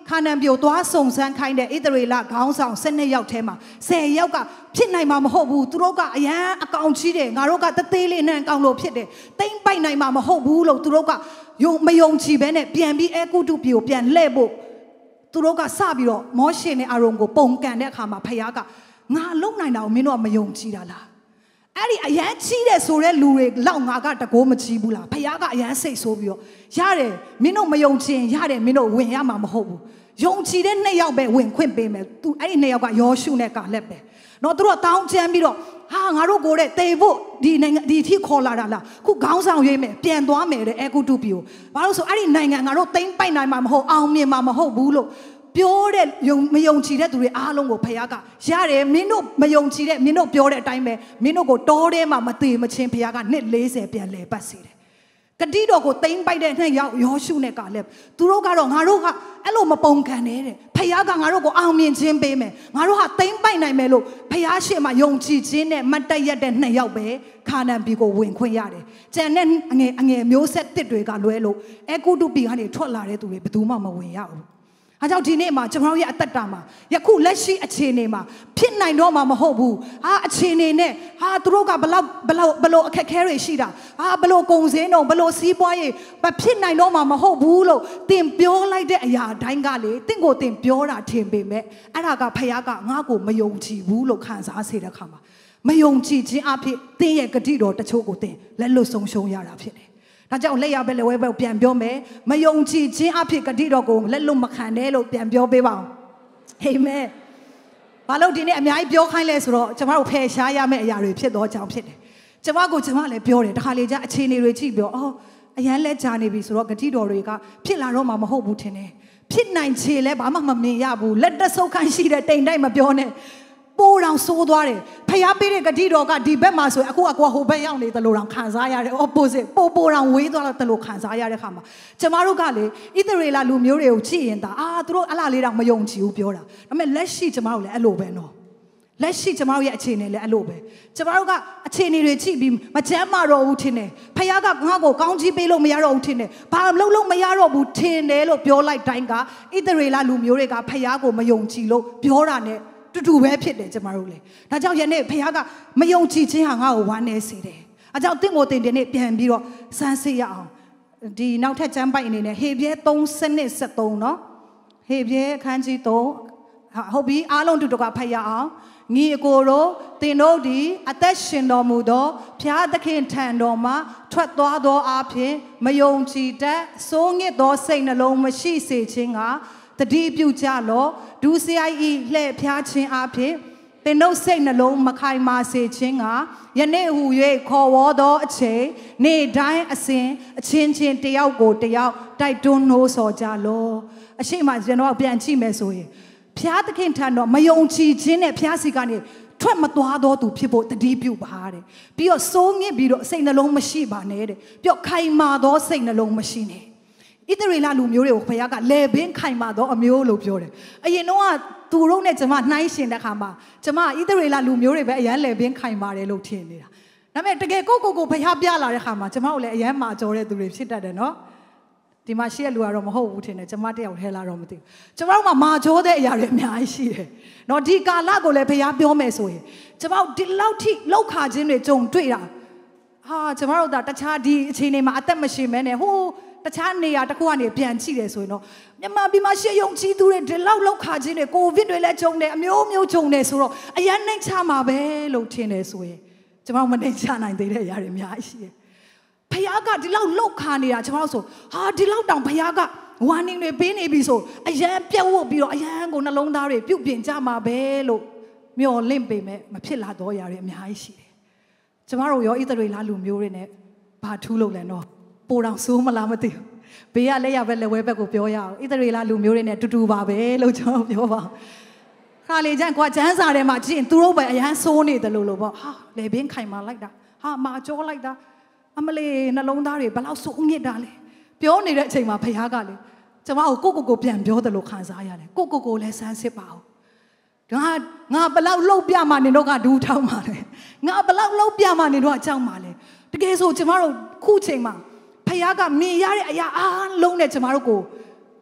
ခါနန်ပြိုသွားစုံစမ်းခိုင်းတဲ့ဣသရေလခေါင်းဆောင်၁၂ယောက်ထဲမှာဆယ်ယောက်ကဖြစ်နိုင်မှာမဟုတ်ဘူးသူတို့ကအရန်အကောင်ကြီးတယ်ငါတို့ကတသေးလေးနဲ့အကောင်လို့ဖြစ်တယ်တိမ့်ပိုက်နိုင်မှာမဟုတ်ဘူးလို့သူတို့ကယုံမယုံကြည်ဘဲနဲ့ပြန်ပြီးအဲကုတုပြိုပြန်လှည့်ဖို့သူတို့ကစပြီးတော့မောရှေနဲ့အာရုန်ကိုပုံကန်တဲ့အခါမှာဖခင်ကငါလုံနိုင်တာကိုမင်းတို့ကမယုံကြည်တာလားအဲ့ဒီအရန်ကြီးတဲ့ဆိုတဲ့လူတွေလောက်ငါကတကိုးမကြည့်ဘူးလားဖခင်ကအရန်စိတ်ဆိုးပြီးတော့ရတယ်မင်းတို့မယုံချင်ရတယ်မင်းတို့ဝင်ရမှာမဟုတ်ဘူးယုံကြည်တဲ့နှစ်ယောက်ပဲဝင်ခွင့်ပေးမယ်သူအဲ့ဒီနှစ်ယောက်ကယောရှုနဲ့ကာလက်ပဲနော်သူတို့တောင်းချမ်းပြီးတော့ဟာငါတို့ကိုတဲ့တေဖို့ဒီနိုင်ငံဒီထိခေါ်လာတာလားခုခေါင်းဆောင်ရွေးမယ်ပြန်သွားမယ်တဲ့အဲကုတုပီကိုဘာလို့ဆိုအဲ့ဒီနိုင်ငံငါတို့တိမ့်ပိုက်နိုင်မှာမဟုတ်အောင်မြင်မှာမဟုတ်ဘူးလို့ပြောတဲ့ယုံမယုံကြည်တဲ့သူတွေအားလုံးကိုဖခင်ကရတယ်မင်းတို့မယုံကြည်တဲ့မင်းတို့ပြောတဲ့အတိုင်းပဲမင်းတို့ကိုတောထဲမှာမသေးမချင်းဖခင်ကနှစ်၄၀ပြန်လဲပတ်စေတယ်ကတိတော်ကိုတိမ့်ပိုက်တဲ့နှစ်ယောက်ယောရှုနဲ့ကာလက်သူတို့ကတော့ငါတို့ကအဲ့လိုမပုံခံနေတဲ့ဖခင်ကငါတို့ကိုအောင်မြင်ခြင်းပေးမယ်ငါတို့ဟာတိမ့်ပိုက်နိုင်မယ်လို့ဖခင်ရှေ့မှာယုံကြည်ခြင်းနဲ့မတ်တက်ရက်တဲ့နှစ်ယောက်ပဲခါနန်ပြည်ကိုဝင်ခွင့်ရတယ်ကျန်တဲ့အငယ်အငယ်မျိုးဆက်တစ်တွေကလွဲလို့အဲကုတုပြည်ကနေထွက်လာတဲ့သူတွေဘယ်သူမှမဝင်ရဘူးအဲကြောင့်ဒီနေ့မှာကျွန်တော်ရဲ့အသက်တာမှာယခုလက်ရှိအခြေအနေမှာဖြစ်နိုင်တော့မှာမဟုတ်ဘူးဟာအခြေအနေနဲ့ဟာသူတို့ကဘလောက်ဘလောက်ဘလို့အခက်ခဲတွေရှိတာဟာဘလို့ကုံစင်းတော့ဘလို့စီးပွားရေးမဖြစ်နိုင်တော့မှာမဟုတ်ဘူးလို့တင်ပြောလိုက်တဲ့အရာတိုင်းကလေတင့်ကိုတင်ပြောတာထင်ပေမဲ့အဲ့ဒါကဖခင်ကငါ့ကိုမယုံကြည်ဘူးလို့ခံစားစေတဲ့ခါမှာမယုံကြည်ခြင်းအဖြစ်တင်းရဲ့ဂတိတော်တချို့ကိုတင်လက်လွတ်ဆုံးရှုံးရတာဖြစ်တယ်ဒါကြောင့်လက်ရပဲလက်ဝဲပဲပြန်ပြောမယ်မယုံကြည်ခြင်းအဖြစ်ဂတိတော်ကိုလက်လွတ်မခံနဲ့လို့ပြန်ပြောပေးပါဦးအာမင်ဘာလို့ဒီနေ့အများကြီးပြောခိုင်းလဲဆိုတော့ကျွန်တော်တို့ဖယ်ရှားရမယ့်အရာတွေဖြစ်တော့ကြောင်းဖြစ်တယ်ကျွန်မကိုကျွန်မလည်းပြောတယ်တခါလေကျအခြေအနေတွေကြည့်ပြောအော်အရန်လက်ကြာနေပြီဆိုတော့ဂတိတော်တွေကဖြစ်လာတော့မှမဟုတ်ဘူးထင်တယ်ဖြစ်နိုင်ချေလဲဘာမှမမြင်ရဘူးလက်တဆုပ်ခန့်ရှိတဲ့တိမ်တိုက်မပြောနဲ့ပိုးတောင်ဆိုးသွားတယ်ဖျားပေးတဲ့ဂတိတော်ကဒီဘက်မှာဆိုအခုအကွာဟိုဘက်ရောက်နေတယ်လို့တောင်ခံစားရတယ် opposite ပိုးပိုးတောင်ဝေးသွားတယ်လို့ခံစားရတဲ့ခါမှာကျမတို့ကလေဣသရေလလူမျိုးတွေကိုကြည့်ရင်ဒါအာသူတို့အလားလေးတောင်မယုံကြည်ဘူးပြောတာဒါပေမဲ့လက်ရှိကျမတို့လည်းအဲ့လိုပဲနော်လက်ရှိကျမတို့ရဲ့အခြေအနေလည်းအဲ့လိုပဲကျမတို့ကအခြေအနေတွေကြည့်ပြီးမချမ်းမတော့ဘူးထင်တယ်ဖခင်ကငါ့ကိုကောင်းချီးပေးလို့မရတော့ဘူးထင်တယ်ဘာလို့လို့မရတော့ဘူးထင်တယ်လို့ပြောလိုက်တိုင်းကဣသရေလလူမျိုးတွေကဖခင်ကိုမယုံကြည်လို့ပြောတာနဲ့တူတူပဲဖြစ်တယ်ကျမတို့လေဒါကြောင့်ယနေ့ဖခင်ကမယုံကြည်ခြင်းဟာငါ့ကိုဝမ်းနည်းစေတယ်အဲကြောင့်တင့်ကိုတင်တင်နဲ့ပြန်ပြီးတော့စမ်းစစ်ရအောင်ဒီနောက်ထပ်ကျမ်းပိုက်အနေနဲ့ဟေပြဲ၃စနစ်ဆက်သုံးเนาะဟေပြဲအခန်းကြီး၃ဟုတ်ပြီအားလုံးတူတူကဖတ်ရအောင်ညီအကိုတို့တင်တို့ဒီအသက်ရှင်တော်မူသောဖျားသခင်ထံတော်မှထွက်သွားသောအဖြစ်မယုံကြည်တတ်စိုးငစ်သောစိတ်နှလုံးမရှိစေခြင်းကတတိပြုကြလောဒုစရိုက်ဤလှဲ့ဖျားခြင်းအဖြစ်တင်တို့စိတ်နှလုံးမခိုင်မာစေခြင်းကယနေ့ဟူ၍ခေါ်ဝေါ်သောအချိန်နေ့တိုင်းအစဉ်အချင်းချင်းတယောက်ကိုတယောက်တိုက်တွန်းနှိုးဆော်ကြလောအရှိမကျွန်တော်ပြန်ကြည့်မယ်ဆိုရင်ဖျားသခင်ထံတော်မယုံကြည်ခြင်းနဲ့ဖျားစီကနေထွက်မသွားတော့သူဖြစ်ဖို့တတိပြုပါတဲ့ပြီးတော့စိုးငစ်ပြီးတော့စိတ်နှလုံးမရှိပါနဲ့တဲ့ပြီးတော့ခိုင်မာသောစိတ်နှလုံးမရှိနဲ့ဣသရေလလူမျိုးတွေကိုဘုရားကလေပင်ခိုင်မာသောအမျိုးလို့ပြောတယ်အရင်တော့ကသူတို့နဲ့ကျွန်မနှိုင်းရှင်တဲ့ခါမှာကျွန်မဣသရေလလူမျိုးတွေပဲအရန်လေပင်ခိုင်မာတယ်လို့ထင်နေတာဒါပေမဲ့တကယ်ကိုကိုကိုဘုရားပြလာတဲ့ခါမှာကျွန်မတို့လည်းအရန်မာကြောတဲ့သူတွေဖြစ်တတ်တယ်နော်ဒီမှာရှိတဲ့လူကတော့မဟုတ်ဘူးထင်တယ်ကျွန်မတယောက်ထဲလာတော့မသိဘူးကျွန်တော်တို့မှာမာကြောတဲ့အရာတွေအများကြီးရှိတယ်နော်ဒီကာလကိုလည်းဘုရားပြောမယ်ဆိုရင်ကျွန်တော်ဒီလောက်ထိလောက်ခါခြင်းတွေကြုံတွေ့တာဟာကျွန်တော်တို့ကတခြားဒီအချိန်တွေမှာအသက်မရှင်မဲနဲ့ဟိုတခြားနေရာတစ်ခုကနေပြန်ကြည့်တယ်ဆိုရင်တော့မြန်မာပြည်မှာရှေ့ယုံကြည်သူတွေဒီလောက်လောက်ခါခြင်းတွေကိုဗစ်တွေလည်းကြုံတယ်အမျိုးမျိုးကြုံတယ်ဆိုတော့အရန်နှိမ့်ချမှာပဲလို့ထင်တယ်ဆိုရင်ကျွန်တော်မနှိမ့်ချနိုင်သေးတဲ့အရာတွေအများကြီးရှိတယ်ဖခင်ကဒီလောက်လောက်ခါနေတာကျွန်တော်ဆိုဟာဒီလောက်တောင်ဖခင်ကဝါနင်းတွေပေးနေပြီဆိုအရန်ပြတ်ဝတ်ပြီးတော့အရန်ကိုနှလုံးသားတွေပြုတ်ပြင်ကြမှာပဲလို့မျှော်လင့်ပေမဲ့မဖြစ်လာတော့အရာတွေအများကြီးရှိတယ်ကျွန်တော်တို့ရောဣသရေလလူမျိုးတွေနဲ့ဘာထူးလို့လဲတော့ပိုတောင်ဆိုးမလားမသိဘူးဘေးကလက်ရပဲလက်ဝဲဘက်ကိုပြောရအောင်ဣသရေလလူမျိုးတွေနဲ့တူတူပါပဲလို့ကျွန်တော်ပြောပါခါလေကျန်ကွာကျန်းစာထဲမှာကြည့်ရင်သူတို့ပဲအရန်ဆိုးနေတယ်လို့လို့ပေါ့ဟာလေဘင်းခိုင်မာလိုက်တာဟာမာကြောလိုက်တာအမလေးနှလုံးသားတွေဘလောက်ဆိုးငစ်တာလဲပြောနေတဲ့အချိန်မှာဖခင်ကလေကျွန်မကိုကိုကိုကိုပြန်ပြောတယ်လို့ခံစားရတယ်ကိုကိုကိုလည်းစမ်းစစ်ပါဦးငါငါဘလောက်လှုပ်ပြမှနေတော့ကဒူးထောင်းပါလေငါဘလောက်လှုပ်ပြမှနေတော့အကြောင်းပါလေတကယ်ဆိုကျွန်မတို့ခုချိန်မှာဖခင်ကမြင်ရတဲ့အရာအားလုံးနဲ့ကျွန်မတို့ကို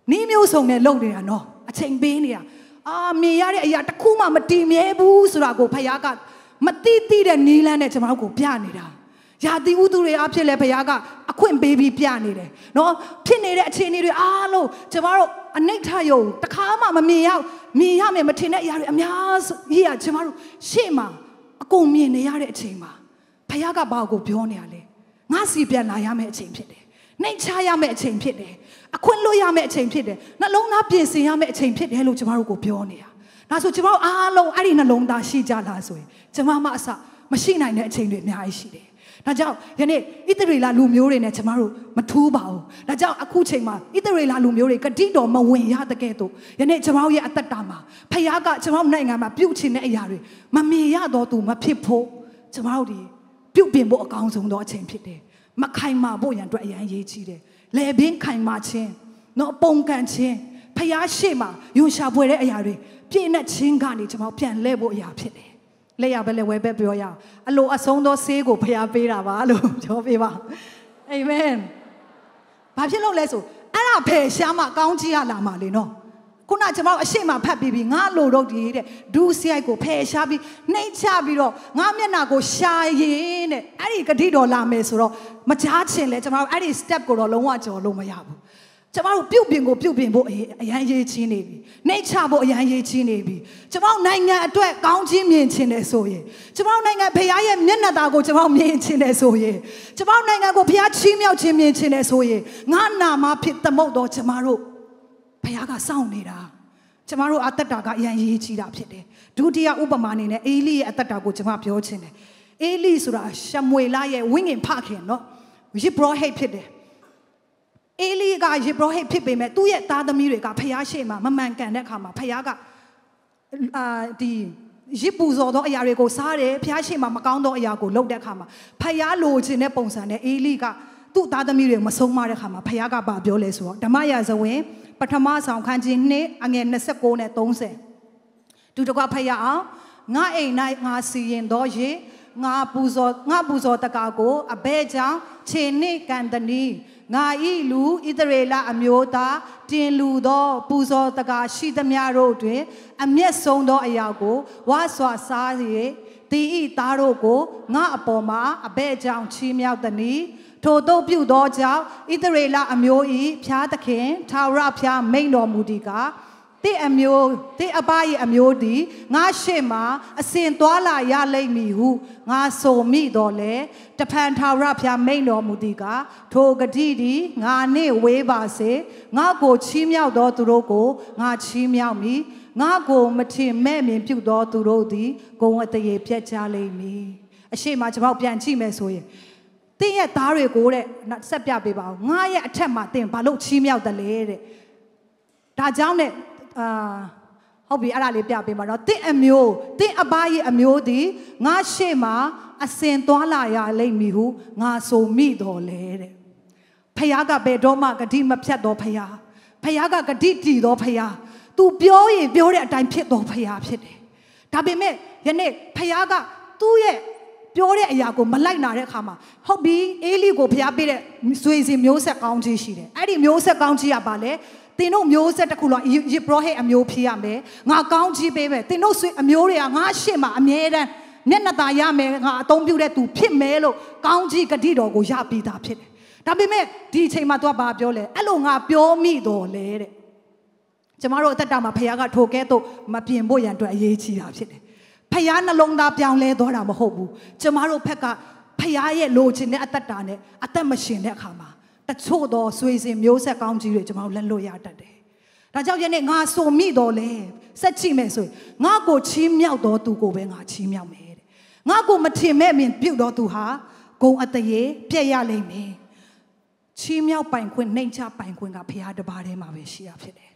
နီးမျိုးစုံနဲ့လုပ်နေတာနော်အချိန်ပေးနေတာအာမြင်ရတဲ့အရာတစ်ခုမှမတည်မြဲဘူးဆိုတာကိုဖခင်ကမတိတိတဲ့နီးလန်းနဲ့ကျွန်တော်ကိုပြနေတာယာတိဥသူတွေအဖြစ်လဲဖခင်ကအခွင့်ပေးပြီးပြနေတယ်နော်ဖြစ်နေတဲ့အခြေအနေတွေအားလုံးကျွန်တော်တို့အနိဋ္ဌယုံတခါမှမမြင်ရမြင်ရမယ်မထင်တဲ့အရာတွေအများကြီးอ่ะကျွန်တော်တို့ရှေ့မှာအကုန်မြင်နေရတဲ့အချိန်မှာဖခင်ကဘာကိုပြောနေရလဲငါစီပြန်လာရမယ့်အချိန်ဖြစ်တယ်နှိမ်ချရမယ့်အချိန်ဖြစ်တယ်အခွင့်လွှတ်ရမယ့်အချိန်ဖြစ်တယ်နှလုံးသားပြင်ဆင်ရမယ့်အချိန်ဖြစ်တယ်လို့ကျွန်တော်တို့ကိုပြောနေတာဒါဆိုကျွန်တော်အားလုံးအဲ့ဒီနှလုံးသားရှိကြလားဆိုရင်ကျွန်မမအစမရှိနိုင်တဲ့အချိန်တွေအများကြီးရှိတယ်ဒါကြောင့်ယနေ့ဣသရေလလူမျိုးတွေနဲ့ကျွန်တော်တို့မထူးပါဘူးဒါကြောင့်အခုချိန်မှာဣသရေလလူမျိုးတွေဂတိတော်မဝင်ရတဲ့ကဲ့သို့ယနေ့ကျွန်တော်ရဲ့အသက်တာမှာဖခင်ကကျွန်တော်နိုင်ငံမှာပြုတ်ချင်တဲ့အရာတွေမမြင်ရတော့သူမဖြစ်ဖို့ကျွန်တော်တို့ပြုတ်ပြင်ဖို့အကောင်းဆုံးသောအချိန်ဖြစ်တယ်မခိုင်မာဖို့ရန်အတွက်အရန်ရေးကြီးတယ်လေပင်ခိုင်မာခြင်းနော်ပုံကန်ခြင်းဖျားရှိမှယွန်ရှာပွဲတဲ့အရာတွေပြည့်နဲ့ခြင်းကနေကျွန်တော်ပြန်လဲဖို့အရာဖြစ်တယ်လက်ရပဲလက်ဝဲပဲပြောရအောင်အလိုအဆုံးသောဆေးကိုဖျားပေးတာပါလို့ပြောပေးပါအာမင်ဘာဖြစ်လို့လဲဆိုအဲ့ဒါဖယ်ရှားမှကောင်းကြီးရလာမှာလေနော်ခုနကျွန်တော်အရှိမဖတ်ပြီးပြီးငါလိုတော့ဒီတဲ့ဒူးစရိုက်ကိုဖယ်ရှားပြီးနှိမ့်ချပြီးတော့ငါမျက်နှာကိုရှာရင်တဲ့အဲ့ဒီဂတိတော်လာမယ်ဆိုတော့မကြားချင်လဲကျွန်တော်အဲ့ဒီ step ကိုတော့လုံးဝကြော်လို့မရဘူးကျွန်တော်ပြုတ်ပြင်ကိုပြုတ်ပြင်ဖို့အရန်ရေးချင်းနေပြီနှိမ့်ချဖို့အရန်ရေးချင်းနေပြီကျွန်တော်နိုင်ငံအတွက်ကောင်းခြင်းမြင်ချင်တယ်ဆိုရင်ကျွန်တော်နိုင်ငံဖခင်ရဲ့မျက်နှာသားကိုကျွန်တော်မြင်ချင်တယ်ဆိုရင်ကျွန်တော်နိုင်ငံကိုဖခင်ချီးမြှောက်ခြင်းမြင်ချင်တယ်ဆိုရင်ငါနာမဖြစ်သမုတ်တော့ကျွန်တော်တို့ဖခင်ကစောင့်နေတာကျမတို့အသက်တာကအရန်ရေးကြီးတာဖြစ်တယ်ဒုတိယဥပမာအနေနဲ့အေလိရဲ့အသက်တာကိုကျမပြောချင်တယ်အေလိဆိုတာရှမွေလရဲ့ဝိငင်ဖခင်နော်ယေဘရဟိတ်ဖြစ်တယ်အေလိကယေဘရဟိတ်ဖြစ်ပေမဲ့သူ့ရဲ့သားသမီးတွေကဖခင်ရှေ့မှာမမှန်ကန်တဲ့အခါမှာဖခင်ကအာဒီယေပူဇော်သောအရာတွေကိုစားတယ်ဖခင်ရှေ့မှာမကောင်းသောအရာကိုလုပ်တဲ့အခါမှာဖခင်လိုချင်တဲ့ပုံစံနဲ့အေလိကသူ့သားသမီးတွေမဆုံးမတဲ့အခါမှာဖခင်ကဘာပြောလဲဆိုတော့ဓမ္မရာဇဝင်ပထမဆောင်ခန်းကြီးနှစ်အငယ်ยี่สิบเก้าနဲ့สามสิบဒုတကွဖယားအောင်ငါအိမ်၌ငါစီရင်တော်ရေငါပူဇော်ငါပူဇော်တကာကိုအဘဲကြောင့်ခြေနှင့်ကန်တနီငါဤလူဣသရေလအမျိုးသားတင်လူသောပူဇော်တကာရှိသမျှတို့တွင်အမျက်ဆုံးသောအရာကိုဝါစွာစား၍တီဤသားတို့ကိုငါအပေါ်မှာအဘဲကြောင့်ချီးမြှောက်တနီထိုတို့ပြုသောကြောင့်ဣသရေလအမျိုး၏ဖျားသခင်ထာဝရဖျားမိန်တော်မူသည်ကတိအမျိုးတိအပ၏အမျိုးသည်ငါရှေ့မှာအစဉ်သွားလာရလိမ့်မည်ဟုငါဆိုမိတော်လဲတဖန်ထာဝရဖျားမိန်တော်မူသည်ကထိုဂတိသည်ငါနှင့်ဝေးပါစေငါကိုချီးမြှောက်သောသူတို့ကိုငါချီးမြှောက်မည်ငါကိုမထင်မဲ့မြင်ပြုသောသူတို့သည်ဂုဏ်အသရေပြတ်ကြလိမ့်မည်အရှိမကျွန်တော်ပြန်ကြည့်မယ်ဆိုရင်တင်းရဲ့သားတွေကိုတဲ့ဆက်ပြပေးပါဦးငါရဲ့အထက်မှာတင်းဘာလို့ချီးမြှောက်တယ်လဲတဲ့ဒါကြောင့်နဲ့အာဟုတ်ပြီအဲ့ဒါလေးပြပေးပါတော့တင်းအမျိုးတင်းအပားရဲ့အမျိုးဒီငါရှေ့မှာအစင်သွားလာရလိမ့်မည်ဟုငါဆိုမိတော်လဲတဲ့ဖခင်ကဘယ်တော့မှဂတိမဖြတ်တော်ဖခင်ဖခင်ကဂတိတည်တော်ဖခင် तू ပြောရင်ပြောတဲ့အတိုင်းဖြစ်တော်ဖခင်ဖြစ်တယ်ဒါပေမဲ့ယနေ့ဖခင်ကသူ့ရဲ့ပြောတဲ့အရာကိုမလိုက်နာတဲ့အခါမှာဟုတ်ပြီအေလိကိုဖျားပေးတဲ့ဆွေစီမျိုးဆက်ကောင်းကြီးရှိတယ်အဲ့ဒီမျိုးဆက်ကောင်းကြီးကပါလေတင်တို့မျိုးဆက်တစ်ခုလောက်ယေဘရဟိတ်အမျိုးဖြစ်ရမယ်ငါကောင်းကြီးပေးမယ်တင်တို့ဆွေအမျိုးတွေကငါရှေ့မှာအမြဲတမ်းမျက်နှာသာရမယ်ငါအသုံးပြုတဲ့သူဖြစ်မယ်လို့ကောင်းကြီးဂတိတော်ကိုရပြီးသားဖြစ်တယ်ဒါပေမဲ့ဒီအချိန်မှာသူကဘာပြောလဲအဲ့လိုငါပြောမိတော်လဲတဲ့ကျမတို့အသက်တာမှာဖခင်ကထိုကဲ့သို့မပြင်ဖို့ရန်အတွက်အရေးကြီးတာဖြစ်တယ်ဖခင်နှလုံးသားပြောင်းလဲသွားတာမဟုတ်ဘူးကျမတို့ဘက်ကဖခင်ရဲ့လိုချင်တဲ့အသက်တာနဲ့အသက်မရှင်တဲ့အခါမှာတချို့သောဆွေစဉ်မျိုးဆက်ကောင်းကြီးတွေကျမတို့လက်လွတ်ရတတ်တယ်ဒါကြောင့်ယနေ့ငါဆိုမိတော်လဲစက်ကြည့်မယ်ဆိုရင်ငါကိုချီးမြှောက်တော်သူကိုပဲငါချီးမြှောက်မယ်တဲ့ငါကိုမထင်မဲ့မြင်ပြုတ်တော်သူဟာဂုံအတရေပြည့်ရလိမ့်မယ်ချီးမြှောက်ပိုင်ခွင့်နှိမ်ချပိုင်ခွင့်ကဖခင်တပါးတည်းမှာပဲရှိရဖြစ်တယ်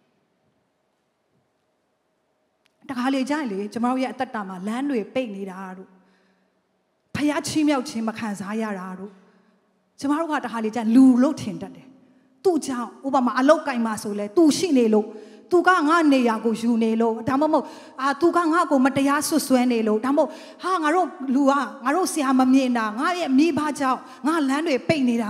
တခါလေကြာလေကျမတို့ရဲ့အသက်တာမှာလမ်းတွေပိတ်နေတာတို့ဖျားချီးမြှောက်ခြင်းမခံစားရတာတို့ကျမတို့ကတခါလေကြာလူလို့ထင်တတ်တယ်သူ့ကြောင့်ဥပမာအလောက်ကင်မှာဆိုလဲသူရှိနေလို့သူကငါနေရာကိုယူနေလို့ဒါမှမဟုတ်အာသူကငါ့ကိုမတရားဆွဆွဲနေလို့ဒါမှမဟုတ်ဟာငါတို့လူကငါတို့ဆရာမမြင်တာငါရဲ့မိဘကြောင့်ငါလမ်းတွေပိတ်နေတာ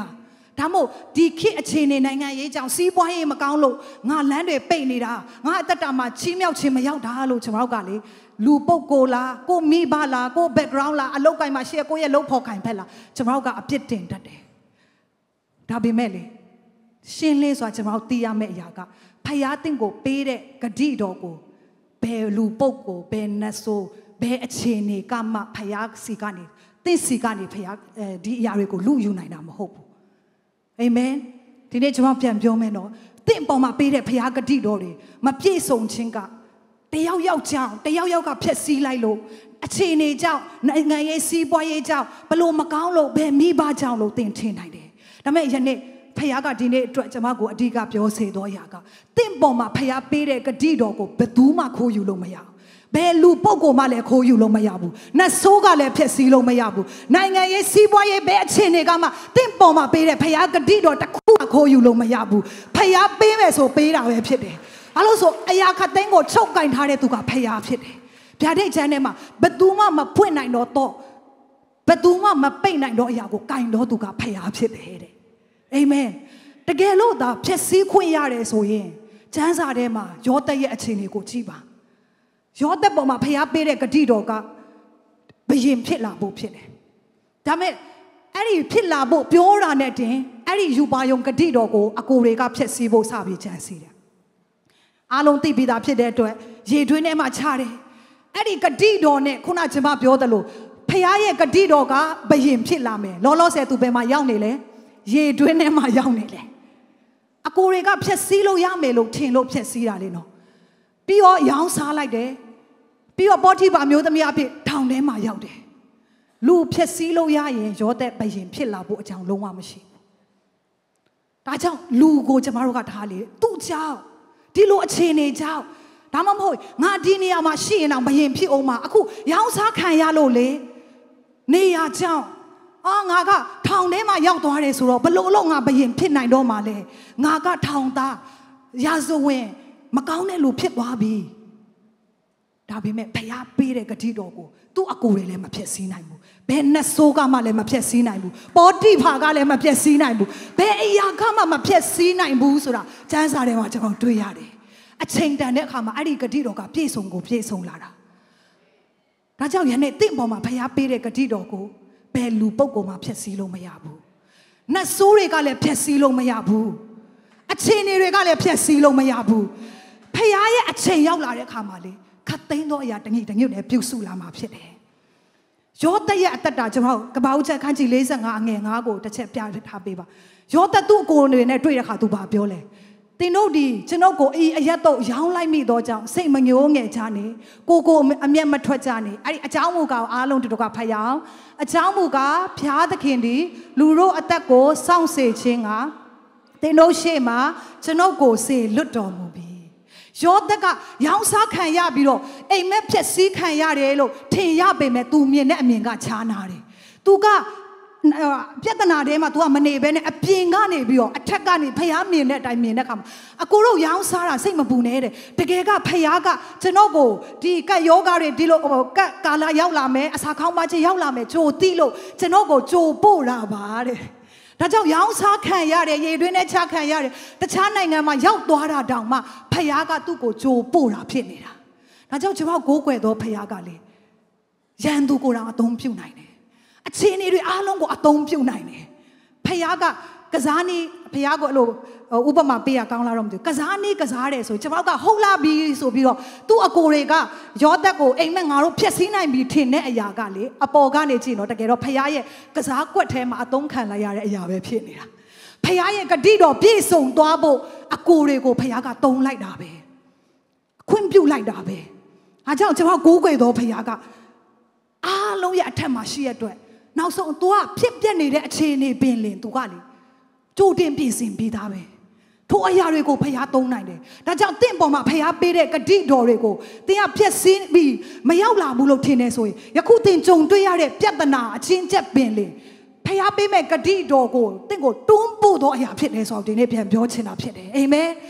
ဒါမို့ဒီခေတ်အခြေအနေနိုင်ငံရေးကြောင့်စီးပွားရေးမကောင်းလို့ငါလမ်းတွေပိတ်နေတာငါအသက်တာမှာချီးမြှောက်ခြင်းမရောက်တာလို့ကျွန်တော်တို့ကလေလူပုတ်ကိုလားကိုမိဘလားကို background လားအလောက်ကိုင်းမှာရှေ့ကိုရဲ့လုံးဖော်ခိုင်ဖက်လားကျွန်တော်တို့ကအပြစ်တင်တတ်တယ်ဒါပေမဲ့လေရှင်းလင်းစွာကျွန်တော်တို့သိရမယ့်အရာကဖယားတင့်ကိုပေးတဲ့ဂတိတော်ကိုဘယ်လူပုတ်ကိုဘယ်နတ်ဆိုးဘယ်အခြေအနေကမှဖယားစီကနေတင့်စီကနေဖယားအဲဒီအရာတွေကိုလူယူနိုင်တာမဟုတ်ဘူးအာမင်ဒီနေ့ကျွန်တော်ပြန်ပြောမယ်နော်တင့်ပေါ်မှာပေးတဲ့ဖယားဂတိတော်တွေမပြည့်စုံခြင်းကတယောက်ယောက်ကြောင့်တယောက်ယောက်ကဖျက်ဆီးလိုက်လို့အခြေအနေကြောင့်နိုင်ငံရေးစီးပွားရေးကြောင့်ဘလို့မကောင်းလို့ဘယ်မိဘကြောင့်လို့တင်ထင်နိုင်တယ်ဒါပေမဲ့ယနေ့ဖယားကဒီနေ့အတွက်ကျွန်မကိုအဓိကပြောစေတော့ရာကတင့်ပေါ်မှာဖယားပေးတဲ့ဂတိတော်ကိုဘယ်သူမှခိုးယူလို့မရဘူးဘယ်လူပုဂ္ဂိုလ်မှလည်းခိုးယူလို့မရဘူးနတ်ဆိုးကလည်းဖျက်ဆီးလို့မရဘူးနိုင်ငံရေးစီးပွားရေးဘယ်အခြေအနေကမှတင့်ပေါ်မှာပေးတဲ့ဖယားဂတိတော်တစ်ခုမှခိုးယူလို့မရဘူးဖယားပေးမယ်ဆိုပေးတာပဲဖြစ်တယ်အဲ့လို့ဆိုအရာခတ်သိန်းကိုချုပ်ကင်ထားတဲ့သူကဖယားဖြစ်တယ်ဗျာဒိတ်ချမ်းထဲမှာဘယ်သူမှမဖွင့်နိုင်တော့တော့ဘယ်သူမှမပိတ်နိုင်တော့အရာကိုကင်တော့သူကဖယားဖြစ်တယ်တဲ့အာမင်တကယ်လို့သာဖြစ်စည်းခွင့်ရတယ်ဆိုရင်ကျမ်းစာထဲမှာယောသရဲ့အခြေအနေကိုကြည့်ပါယောသပေါ်မှာဖယားပေးတဲ့ဂတိတော်ကဘယင်ဖြစ်လာဖို့ဖြစ်တယ်ဒါမဲ့အဲ့ဒီဖြစ်လာဖို့ပြောတာနဲ့တင်အဲ့ဒီယူပါယုံဂတိတော်ကိုအကိုတွေကဖြစ်စည်းဖို့စပြီးကြံစီတယ်အားလုံးသိပြီးသားဖြစ်တဲ့အတွက်ရေတွင်းထဲမှာချတယ်အဲ့ဒီဂတိတော်နဲ့ခုနကျွန်မပြောသလိုဖယားရဲ့ဂတိတော်ကဘယင်ဖြစ်လာမယ်လောလောဆယ်သူဘယ်မှာရောက်နေလဲရေတွင်းထဲမှာရောက်နေလေအကိုတွေကဖြက်စီးလို့ရမယ်လို့ထင်လို့ဖြက်စီးတာလေနော်ပြီးတော့ရောင်းစားလိုက်တယ်ပြီးတော့ပေါတိပါမျိုးသမီးအဖြစ်ထောင်ထဲမှာရောက်တယ်လူဖြက်စီးလို့ရရင်ရောတဲ့ဘယင်ဖြစ်လာဖို့အကြောင်းလုံးဝမရှိဘူးဒါကြောင့်လူကိုကျမတို့ကထားလေသူ့ကြောင့်ဒီလိုအခြေအနေကြောင့်ဒါမှမဟုတ်ငါဒီနေရာမှာရှိရင်တော့ဘယင်ဖြစ်အောင်မှာအခုရောင်းစားခံရလို့လေနေရာကြောင့်အာငါကထောင်ထဲမှာရောက်သွားတယ်ဆိုတော့ဘလို့လို့ငါဘယင်ဖြစ်နိုင်တော့မှာလဲငါကထောင်သားရာဇဝင်မကောင်းတဲ့လူဖြစ်သွားပြီဒါပေမဲ့ဖယားပေးတဲ့ဂတိတော်ကိုသူ့အကိုတွေလည်းမဖြစ်စည်းနိုင်ဘူးဘယ်နဲ့ဆိုးကမှလည်းမဖြစ်စည်းနိုင်ဘူးပေါ်တိဖာကလည်းမဖြစ်စည်းနိုင်ဘူးဘယ်အရာကမှမဖြစ်စည်းနိုင်ဘူးဆိုတာကျမ်းစာထဲမှာကျွန်တော်တွေ့ရတယ်အချိန်တန်တဲ့အခါမှာအဲ့ဒီဂတိတော်ကပြည့်စုံကိုပြည့်စုံလာတာဒါကြောင့်ယနေ့တင့်ပေါ်မှာဖယားပေးတဲ့ဂတိတော်ကိုဘယ်လူပုဂ္ဂိုလ်မှဖျက်ဆီးလို့မရဘူးနတ်ဆိုးတွေကလည်းဖျက်ဆီးလို့မရဘူးအခြေအနေတွေကလည်းဖျက်ဆီးလို့မရဘူးဖခင်ရဲ့အချိန်ရောက်လာတဲ့အခါမှာလေခတ်သိမ်းသောအရာတငိတငို့နဲ့ပြုစုလာမှာဖြစ်တယ်ယောသရဲ့အသက်တာကျွန်တော်ကပ္ပဦးချက်ခန်းကြီးလေးဆယ့်ငါအငယ်ငါးကိုတစ်ချက်ပြထားပေးပါယောသသူ့အကိုတွေနဲ့တွေ့တဲ့အခါသူဘာပြောလဲတင်တို့ဒီကျွန်တော်ကိုအီအရက်တော့ရောင်းလိုက်မိတော့ကြောင့်စိတ်မငြိုးငယ်ကြနေကိုကိုအမျက်မထွက်ကြနေအဲ့ဒီအเจ้าမူကောင်အားလုံးတို့ကဖျောင်းအเจ้าမူကဖျားသခင်ဒီလူတို့အသက်ကိုစောင့်စေခြင်းကတင်တို့ရှေ့မှာကျွန်တော်ကိုစေလွတ်တော်မူပြီယောသက်ကရောင်းစားခံရပြီးတော့အိမ်မက်ဖြက်စီးခံရတယ်လို့ထင်ရပေမဲ့သူမြင်တဲ့အမြင်ကခြားနာတယ်သူကပြဿနာထဲမှာ तू ကမနေဘဲနဲ့အပြင်ကနေပြီးတော့အထက်ကနေဖျားမြင်တဲ့အတိုင်းမြင်တဲ့အခါမှာအကိုတို့ရောင်းစားတာစိတ်မပူနဲ့တဲ့တကယ်ကဖျားကကျွန်တော်ကိုဒီကတ်ယောဂတွေဒီလိုကတ်ကာလာရောက်လာမယ်အစာခေါင်းပါခြင်းရောက်လာမယ်ကြိုတိလို့ကျွန်တော်ကိုကြိုပို့တာပါတဲ့ဒါကြောင့်ရောင်းစားခံရတယ်ရေတွင်းနဲ့ချခံရတယ်တခြားနိုင်ငံမှာရောက်သွားတာတောင်မှဖျားကသူ့ကိုကြိုပို့တာဖြစ်နေတာဒါကြောင့်ကျွန်တော်ကိုးကွယ်သောဖျားကလေရန်သူကိုယ်တော်အသုံးပြုနိုင်တယ်အခြေအနေတွေအားလုံးကိုအသုံးပြုနိုင်တယ်ဖခင်ကကစားနေဖခင်ကိုအဲ့လိုဥပမာပေးရကောင်းလားတော့မသိဘူးကစားနေကစားတယ်ဆိုကျွန်တော်ကဟုတ်လားပြီဆိုပြီးတော့သူ့အကိုတွေကယောသက်ကိုအိမ်မက်ငါတို့ဖျက်ဆီးနိုင်ပြီထင်တဲ့အရာကလေအပေါ်ကနေကြည့်တော့တကယ်တော့ဖခင်ရဲ့ကစားကွက်ထဲမှာအသုံးခံလိုက်ရတဲ့အရာပဲဖြစ်နေတာဖခင်ရဲ့ဂတိတော်ပြည့်စုံသွားဖို့အကိုတွေကိုဖခင်ကတုံးလိုက်တာပဲခွင့်ပြုလိုက်တာပဲအားကြောင့်ကျွန်တော်ကိုးကွယ်တော်ဖခင်ကအားလုံးရဲ့အထက်မှာရှိရတဲ့အတွက်နောက်ဆုံး तू ကဖြစ်ပြနေတဲ့အခြေအနေပင်လင် तू ကလေကြိုတင်ပြင်ဆင်ပေးသားပဲထိုအရာတွေကိုဖျားသုံးနိုင်တယ်ဒါကြောင့်တင့်ပေါ်မှာဖျားပေးတဲ့ဂတိတော်တွေကိုတင်ကဖြည့်ဆင်းပြီးမရောက်လာဘူးလို့ထင်နေဆိုရင်ယခုတင်ကြုံတွေ့ရတဲ့ပြဿနာအချင်းချက်ပင်လင်ဖျားပေးမဲ့ဂတိတော်ကိုတင့်ကိုတွန်းပို့သောအရာဖြစ်နေဆိုတော့ဒီနေ့ပြန်ပြောချင်တာဖြစ်တယ်အာမင်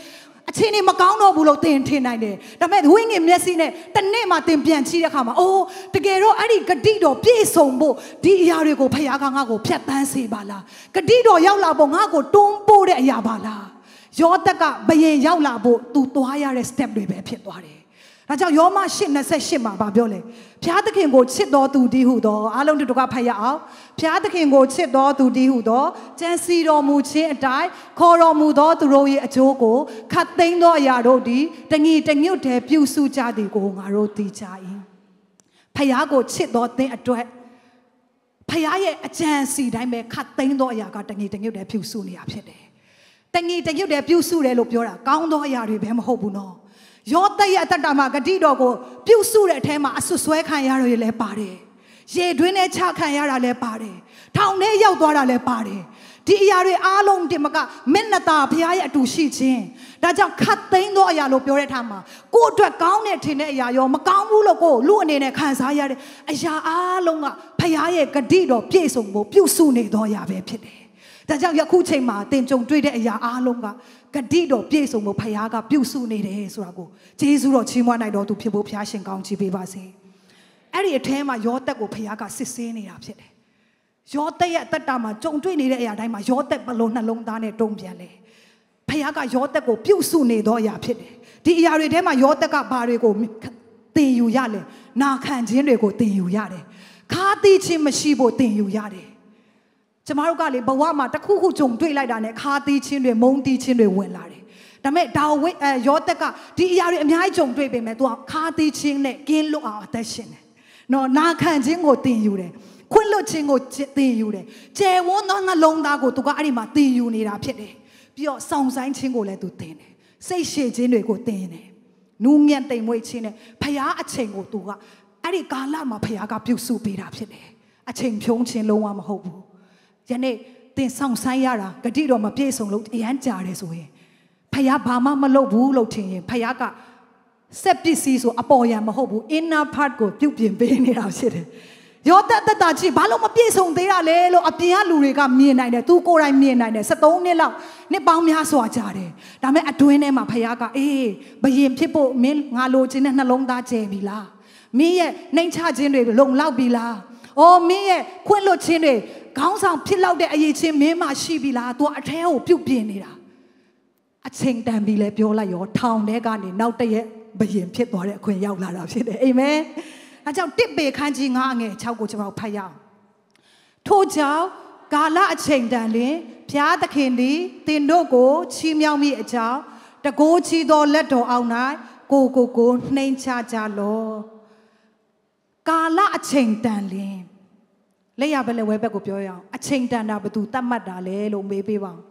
အချင်းနေမကောင်းတော့ဘူးလို့သင်ထင်နိုင်တယ်ဒါပေမဲ့ဝိညာဉ်မျက်စိနဲ့တနေ့မှသင်ပြန်ကြည့်တဲ့အခါမှာအိုးတကယ်တော့အဲ့ဒီဂတိတော်ပြည့်စုံဖို့ဒီအရာတွေကိုဖခင်ကငါ့ကိုဖြတ်တန်းစေပါလားဂတိတော်ရောက်လာဖို့ငါ့ကိုတွန်းပို့တဲ့အရာပါလားယောသက်ကဘယင်ရောက်လာဖို့သူသွားရတဲ့ step တွေပဲဖြစ်သွားတယ်ဒါကြောင့်ယောမ၈၂၈မှာဗာပြောလေဖျားသခင်ကိုချစ်တော်သူတည်းဟုသောအားလုံးတို့ကဖတ်ရအောင်ဖျားသခင်ကိုချစ်တော်သူတည်းဟုသောကြံစီတော်မူခြင်းအတိုင်းခေါ်တော်မူသောသူတို့၏အကျိုးကိုခတ်သိမ်းသောအရာတို့သည်တညီတညွတ်တည်းပြုစုကြသည်ကိုငါတို့သိကြ၏ဖျားကိုချစ်တော်သင်အတွက်ဖျားရဲ့အကြံစီတိုင်းပဲခတ်သိမ်းသောအရာကတညီတညွတ်တည်းပြုစုနေတာဖြစ်တယ်တညီတညွတ်တည်းပြုစုတယ်လို့ပြောတာကောင်းသောအရာတွေပဲမဟုတ်ဘူးနော်ယောသရဲ့အတ္တမှာဂတိတော်ကိုပြုစုတဲ့အထဲမှာအဆွဆွဲခံရရတွေလည်းပါတယ်။ရေတွင်းနဲ့ချခံရတာလည်းပါတယ်။ထောင်ထဲရောက်သွားတာလည်းပါတယ်။ဒီအရာတွေအားလုံးတင်မကမင်းနတာဘုရားရဲ့အတူရှိခြင်းဒါကြောင့်ခတ်သိမ်းသောအရာလို့ပြောတဲ့အခါမှာကိုယ့်အတွက်ကောင်းတဲ့ထင်တဲ့အရာရောမကောင်းဘူးလို့ကိုလူအနေနဲ့ခံစားရတဲ့အရာအားလုံးကဘုရားရဲ့ဂတိတော်ပြည့်စုံဖို့ပြုစုနေသောအရာပဲဖြစ်တယ်။ဒါကြောင့်ယခုချိန်မှာသင်ကြုံတွေ့တဲ့အရာအားလုံးကဂတိတော်ပြည့်စုံဖို့ဖခင်ကပြုစုနေတယ်ဆိုတာကိုဂျေဇုတော်ချီးမွမ်းနိုင်တော်သူဖြစ်ဖို့ဖခင်ရှင်ကောင်းချီးပေးပါစေ။အဲ့ဒီအထဲမှာယောသက်ကိုဖခင်ကစစ်ဆေးနေတာဖြစ်တယ်။ယောသက်ရဲ့အတ္တမှာကြုံတွေ့နေတဲ့အရာတိုင်းမှာယောသက်ဘလုံးနှလုံးသားနဲ့တုံ့ပြန်လေ။ဖခင်ကယောသက်ကိုပြုစုနေသောအရာဖြစ်တယ်။ဒီအရာတွေထဲမှာယောသက်ကဘာတွေကိုသင်ယူရလဲ။နာခံခြင်းတွေကိုသင်ယူရတယ်။ခါသီးခြင်းမရှိဖို့သင်ယူရတယ်။ကျမတို့ကလေဘဝမှာတစ်ခုခုကြုံတွေ့လိုက်တာနဲ့ခါသီးခြင်းတွေမုန်းတီးခြင်းတွေဝင်လာတယ်။ဒါပေမဲ့ဒါဝိအဲယောသက်ကဒီအရာတွေအများကြီးကြုံတွေ့ပေမဲ့ तू ခါသီးခြင်းနဲ့ကင်းလွတ်အောင်အသက်ရှင်တယ်။နော်နာခံခြင်းကိုသင်ယူတယ်။ခွင့်လွတ်ခြင်းကိုသင်ယူတယ်။ကျယ်ဝန်းသောနှလုံးသားကို तू ကအဲ့ဒီမှာသင်ယူနေတာဖြစ်တယ်။ပြီးတော့စောင့်ဆိုင်ခြင်းကိုလည်း तू သင်တယ်။စိတ်ရှည်ခြင်းတွေကိုသင်တယ်။နူးညံ့တိမ်မွေ့ခြင်းနဲ့ဖျားအချိန်ကို तू ကအဲ့ဒီကာလမှာဖျားကပြုစုပေးတာဖြစ်တယ်။အချိန်ဖြုံးခြင်းလုံးဝမဟုတ်ဘူး။ယနေ့သင်ဆောင်ဆိုင်ရတာဂတိတော်မပြည့်စုံလို့အရန်ကြာတယ်ဆိုရင်ဖယားဘာမှမလုပ်ဘူးလို့ထင်ရင်ဖယားကစက်ပစ္စည်းဆိုအပေါ်ယံမဟုတ်ဘူး inner part ကိုပြုတ်ပြင်ပေးနေတာဖြစ်တယ်။ယောသတတချီဘာလို့မပြည့်စုံသေးတာလဲလို့အပြင်ကလူတွေကမြင်နိုင်တယ်သူကိုယ်တိုင်မြင်နိုင်တယ်စက်သုံးနှစ်လောက်နှစ်ပေါင်းများစွာကြာတယ်။ဒါပေမဲ့အတွင်းထဲမှာဖယားကအေးဘယင်ဖြစ်ဖို့မင်းငါလိုချင်တဲ့နှလုံးသားကျဲပြီလား။မင်းရဲ့နှိမ်ချခြင်းတွေလုံလောက်ပြီလား။အော်မင်းရဲ့ခွင့်လွတ်ခြင်းတွေခေါင်းဆောင်ဖြစ်လောက်တဲ့အရေးချင်းမင်းမရှိပြီလား။ तू အထဲကိုပြုတ်ပြင်နေတာ။အချိန်တန်ပြီလဲပြောလိုက်ရောထောင်ထဲကနေနောက်တရက်ဘယင်ဖြစ်သွားတဲ့အခွင့်ရောက်လာတာဖြစ်တယ်။အာမင်။အဲကြောင့်တစ်ပေခန်းကြီးငါအငယ်၆ကိုကျွန်တော်ဖတ်ရအောင်။ထို့ကြောင့်ကာလအချိန်တန်လင်ဘုရားသခင်သည်သင်တို့ကိုချီးမြှောက်မိအကြောင်းတကိုးချီသောလက်တော်အောက်၌ကိုကိုကိုနှိမ်ချကြလော့။ကာလအချိန်တန်လင်လက်ရဘလက်ဝဲဘက်ကိုပြောရအောင်အချိန်တန်တာဘသူတတ်မှတ်တာလဲလို့မေးပေးပါဦး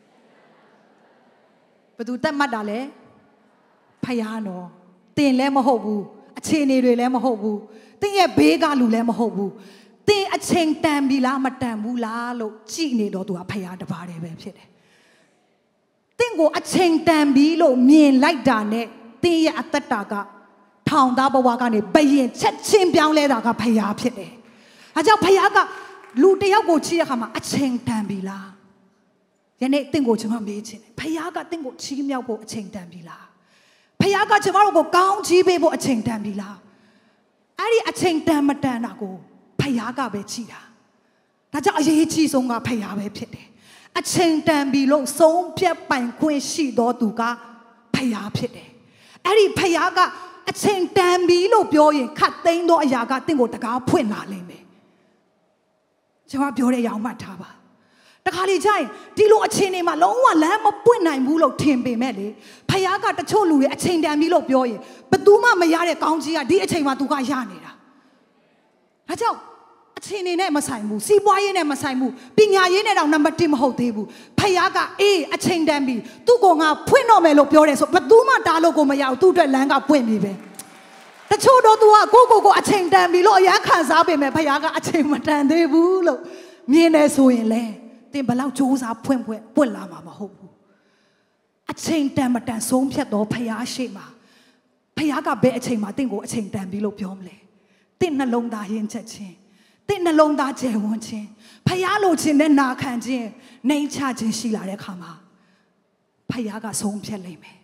ဘသူတတ်မှတ်တာလဲဖယားနော်တင်လည်းမဟုတ်ဘူးအချိန်တွေလည်းမဟုတ်ဘူးတင်ရဲ့ဘေးကလူလည်းမဟုတ်ဘူးတင်အချိန်တန်ပြီလားမတန်ဘူးလားလို့ကြည့်နေတော့သူကဖယားတပါးတည်းပဲဖြစ်တယ်တင်ကိုအချိန်တန်ပြီလို့မြင်လိုက်တာနဲ့တင်ရဲ့အသက်တာကထောင်သားဘဝကနေဘယင်ချက်ချင်းပြောင်းလဲတာကဖယားဖြစ်တယ်အဲကြောင့်ဖယားကလူတယောက်ကိုချီးတဲ့အခါမှာအချိန်တန်ပြီလားယနေ့တင့်ကိုကျွန်မမေးချင်တယ်ဖယားကတင့်ကိုချီးမြှောက်ဖို့အချိန်တန်ပြီလားဖယားကကျွန်တော်တို့ကိုကောင်းချီးပေးဖို့အချိန်တန်ပြီလားအဲ့ဒီအချိန်တန်မတန်တာကိုဖယားကပဲချီးတာဒါကြောင့်အရေးကြီးဆုံးကဖယားပဲဖြစ်တယ်အချိန်တန်ပြီလို့ဆုံးဖြတ်ပိုင်ခွင့်ရှိတော်သူကဖယားဖြစ်တယ်အဲ့ဒီဖယားကအချိန်တန်ပြီလို့ပြောရင်ခတ်သိမ်းသောအရာကတင့်ကိုတကားဖွင့်လာလိမ့်မယ်ကျွန်မပြောတဲ့အရာမှတ်ထားပါတခါလေကြာရင်ဒီလိုအချိန်တွေမှာလုံးဝလမ်းမပွင့်နိုင်ဘူးလို့ထင်ပေမဲ့လေဖယားကတချို့လူတွေအချိန်တန်ပြီလို့ပြောရင်ဘယ်သူမှမရတဲ့ကောင်းကြီးကဒီအချိန်မှာသူကရနေတာဒါကြောင့်အချိန်တွေနဲ့မဆိုင်ဘူးစီးပွားရေးနဲ့မဆိုင်ဘူးပညာရေးနဲ့တော့နံပါတ်တစ်မဟုတ်သေးဘူးဖယားကအေးအချိန်တန်ပြီသူ့ကိုငါဖွင့်တော့မယ်လို့ပြောတယ်ဆိုဘယ်သူမှတားလို့ကိုမရဘူးသူ့အတွက်လမ်းကပွင့်ပြီပဲတချို့တော့သူကကိုကိုကိုအချိန်တန်ပြီလို့အရန်ခံစားပေမဲ့ဖယားကအချိန်မတန်သေးဘူးလို့မြင်နေဆိုရင်လေတင်ဘလောက်စူးစားဖွင့်ဖွင့်ပွင့်လာမှာမဟုတ်ဘူးအချိန်တန်မတန်ဆုံးဖြတ်တော့ဖယားရှိမှာဖယားကဘယ်အချိန်မှာတင့်ကိုအချိန်တန်ပြီလို့ပြောမလဲတင့်နှလုံးသားရင်ချက်ချင်းတင့်နှလုံးသားကျယ်ဝန်းခြင်းဖယားလိုချင်တဲ့နာခံခြင်းနှိမ်ချခြင်းရှိလာတဲ့အခါမှာဖယားကဆုံးဖြတ်လိမ့်မယ်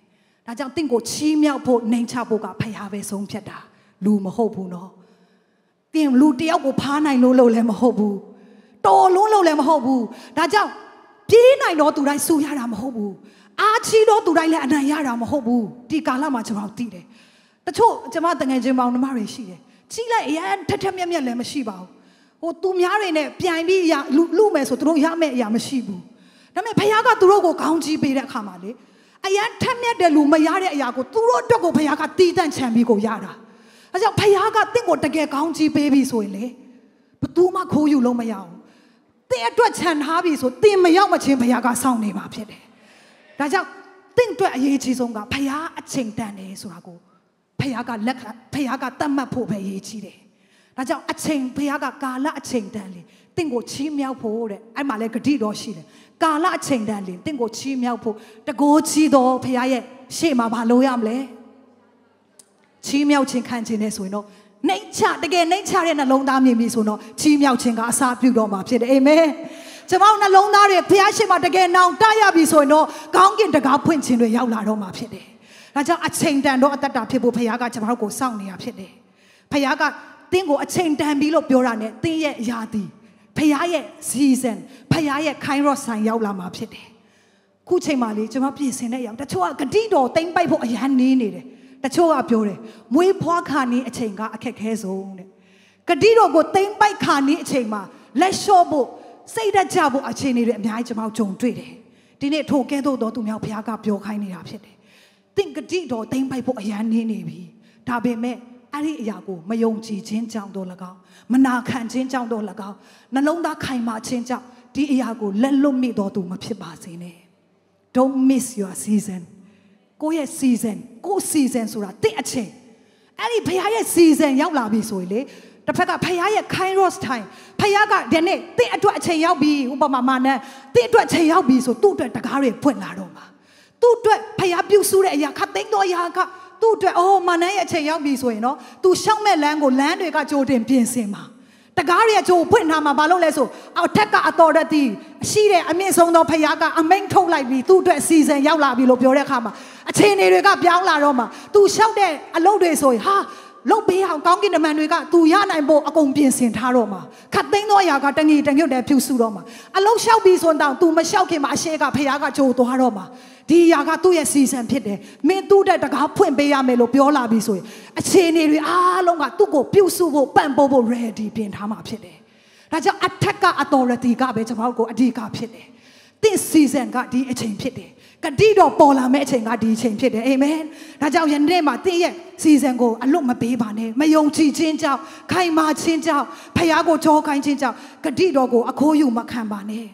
ဒါကြောင့်တင့်ကိုချီးမြှောက်ဖို့နှိမ်ချဖို့ကဖခင်ပဲဆုံးဖြတ်တာလူမဟုတ်ဘူးနော်တင်လူတယောက်ကိုဖားနိုင်လို့လို့လည်းမဟုတ်ဘူးတော်လုံးလို့လည်းမဟုတ်ဘူးဒါကြောင့်ပြေးနိုင်တော့သူတိုင်းဆူရတာမဟုတ်ဘူးအားချီတော့သူတိုင်းလည်းအနိုင်ရတာမဟုတ်ဘူးဒီကာလမှာကျွန်တော်သိတယ်တချို့ကျွန်မတငယ်ချင်းပေါင်းနှမတွေရှိတယ်ကြီးလိုက်အရင်ထက်ထက်မြက်မြက်လည်းမရှိပါဘူးဟိုသူများတွေနဲ့ပြိုင်ပြီးရလူလူမယ်ဆိုသူတို့ရမယ့်အရာမရှိဘူးဒါပေမဲ့ဖခင်ကသူတို့ကိုခေါင်းကြီးပေးတဲ့အခါမှာလေအရင်ထက်မြက်တဲ့လူမရတဲ့အရာကိုသူတို့အတွက်ကိုဖခင်ကတီးတန့်ချန်ပြီးကိုရတာအဲကြောင့်ဖခင်ကတင့်ကိုတကယ်ခေါင်းကြီးပေးပြီးဆိုရင်လေဘယ်သူမှခိုးယူလို့မရဘူးတင်အတွက်ခြံထားပြီဆိုတင်မရောက်မချင်းဘုရားကစောင့်နေမှာဖြစ်တယ်။ဒါကြောင့်တင့်အတွက်အရေးကြီးဆုံးကဘုရားအချိန်တန်တယ်ဆိုတာကိုဘုရားကလက်ဘုရားကတတ်မှတ်ဖို့ပဲအရေးကြီးတယ်။ဒါကြောင့်အချိန်ဘုရားကကာလအချိန်တန်လေတင့်ကိုချီးမြှောက်ဖို့တဲ့အဲ့မှာလည်းဂတိတော်ရှိတယ်။ကာလအချိန်တန်လေတင့်ကိုချီးမြှောက်ဖို့တကိုးချီးတော်ဘုရားရဲ့ရှေ့မှာမလုပ်ရမလဲ။ချီးမြှောက်ခြင်းခံခြင်းနဲ့ဆိုရင်တော့နှိမ့်ချတကယ်နှိမ့်ချတဲ့နှလုံးသားမြင်ပြီဆိုတော့ချီးမြှောက်ခြင်းကအစာပြုတော်မှာဖြစ်တယ်အာမင်ကျွန်တော်နှလုံးသားတွေဘုရားရှိခိုးတကယ်နောင်တရပြီဆိုရင်တော့ကောင်းကင်တကားဖွင့်ခြင်းတွေရောက်လာတော့မှာဖြစ်တယ်ဒါကြောင့်အချိန်တန်တော့အသက်တာဖြစ်ဖို့ဘုရားကကျွန်တော်ကိုစောင့်နေတာဖြစ်တယ်ဘုရားကတင်းကိုအချိန်တန်ပြီလို့ပြောတာနဲ့တင်းရဲ့ယာတီဘုရားရဲ့ season ဘုရားရဲ့ခိုင်းရော့ဆိုင်ရောက်လာမှာဖြစ်တယ်ခုချိန်မှာလေကျွန်တော်ပြင်ဆင်တဲ့အရာတချို့ကဂတိတော်တိမ့်ပိုက်ဖို့အရန်နေနေတယ်တချို့ကပြောတယ်မွေးဖွားခါနီးအချိန်ကအခက်ခဲဆုံးတဲ့ဂတိတော်ကိုတိမ့်ပိုက်ခါနီးအချိန်မှာလက်လျှော့ဖို့စိတ်ဓာတ်ကြဖို့အချိန်တွေအများကြီးကျွန်တော်ကြုံတွေ့တယ်ဒီနေ့ထိုကဲ့သို့သောသူများဘုရားကပြောခိုင်းနေတာဖြစ်တယ်သင်ဂတိတော်တိမ့်ပိုက်ဖို့အရန်နေနေပြီဒါပေမဲ့အဲ့ဒီအရာကိုမယုံကြည်ခြင်းကြောင့်တော့၎င်းမနာခံခြင်းကြောင့်တော့၎င်းနှလုံးသားခိုင်မာခြင်းကြောင့်ဒီအရာကိုလက်လွတ်မိတော်သူမဖြစ်ပါစေနဲ့ Don't miss your seasonကိုယ့်ရဲ့ season ကိုယ့် season ဆိုတာတစ်အချိန်အဲ့ဒီဘုရားရဲ့ season ရောက်လာပြီဆိုရင်လေတစ်ဖက်ကဘုရားရဲ့ Kairos time ဘုရားကဒီနေ့တစ်အတွက်အချိန်ရောက်ပြီဥပမာမာနတစ်အတွက်အချိန်ရောက်ပြီဆိုသူ့အတွက်တကားတွေဖွင့်လာတော့မှာသူ့အတွက်ဘုရားပြုစုတဲ့အရာခတ်သိမ်းသောအရာကသူ့အတွက်အော်မာနရဲ့အချိန်ရောက်ပြီဆိုရင်တော့သူရှောက်မဲ့လမ်းကိုလမ်းတွေကကြိုတင်ပြင်ဆင်မှာတကားတွေကကြိုဖွင့်ထားမှာဘာလို့လဲဆိုအောက်ထက်ကအတော်တည်းရှိတဲ့အမြင့်ဆုံးသောဘုရားကအမိန့်ထုတ်လိုက်ပြီးသူ့အတွက် season ရောက်လာပြီလို့ပြောတဲ့အခါမှာအခြေအနေတွေကပြောင်းလာတော့မှာသူလျှောက်တဲ့အလုပ်တွေဆိုရင်ဟာလုတ်ပေးအောင်ကောင်းကင်တမန်တွေကသူရနိုင်ဖို့အကုန်ပြင်ဆင်ထားတော့မှာခတ်သိမ်းသောအရာကတငီတညွတ်တဲ့ဖြူစုတော့မှာအလုံးလျှောက်ပြီးဆိုတော့သူမလျှောက်ခင်မှာအရှိကဖခင်ကကြိုသွားတော့မှာဒီအရာကသူ့ရဲ့ season ဖြစ်တယ်မင်းသူ့တဲ့တကားဖွင့်ပေးရမယ်လို့ပြောလာပြီဆိုရင်အခြေအနေတွေအားလုံးကသူ့ကိုပြုစုဖို့ပံ့ပိုးဖို့ ready ပြင်ထားမှာဖြစ်တယ်ဒါကြောင့်အထက်က authority ကပဲကျွန်တော်တို့ကိုအဓိကဖြစ်တယ်သင် season ကဒီအချိန်ဖြစ်တယ်ဂတိတော်ပေါ်လာမယ့်အချိန်ကဒီအချိန်ဖြစ်တယ်အာမင်ဒါကြောင့်ယနေ့မှာသင်ရဲ့ season ကိုအလွတ်မပေးပါနဲ့မယုံကြည်ခြင်းကြောင့်ခိုင်မာခြင်းကြောင့်ဖခင်ကိုကြောခိုင်းခြင်းကြောင့်ဂတိတော်ကိုအခိုးယူမခံပါနဲ့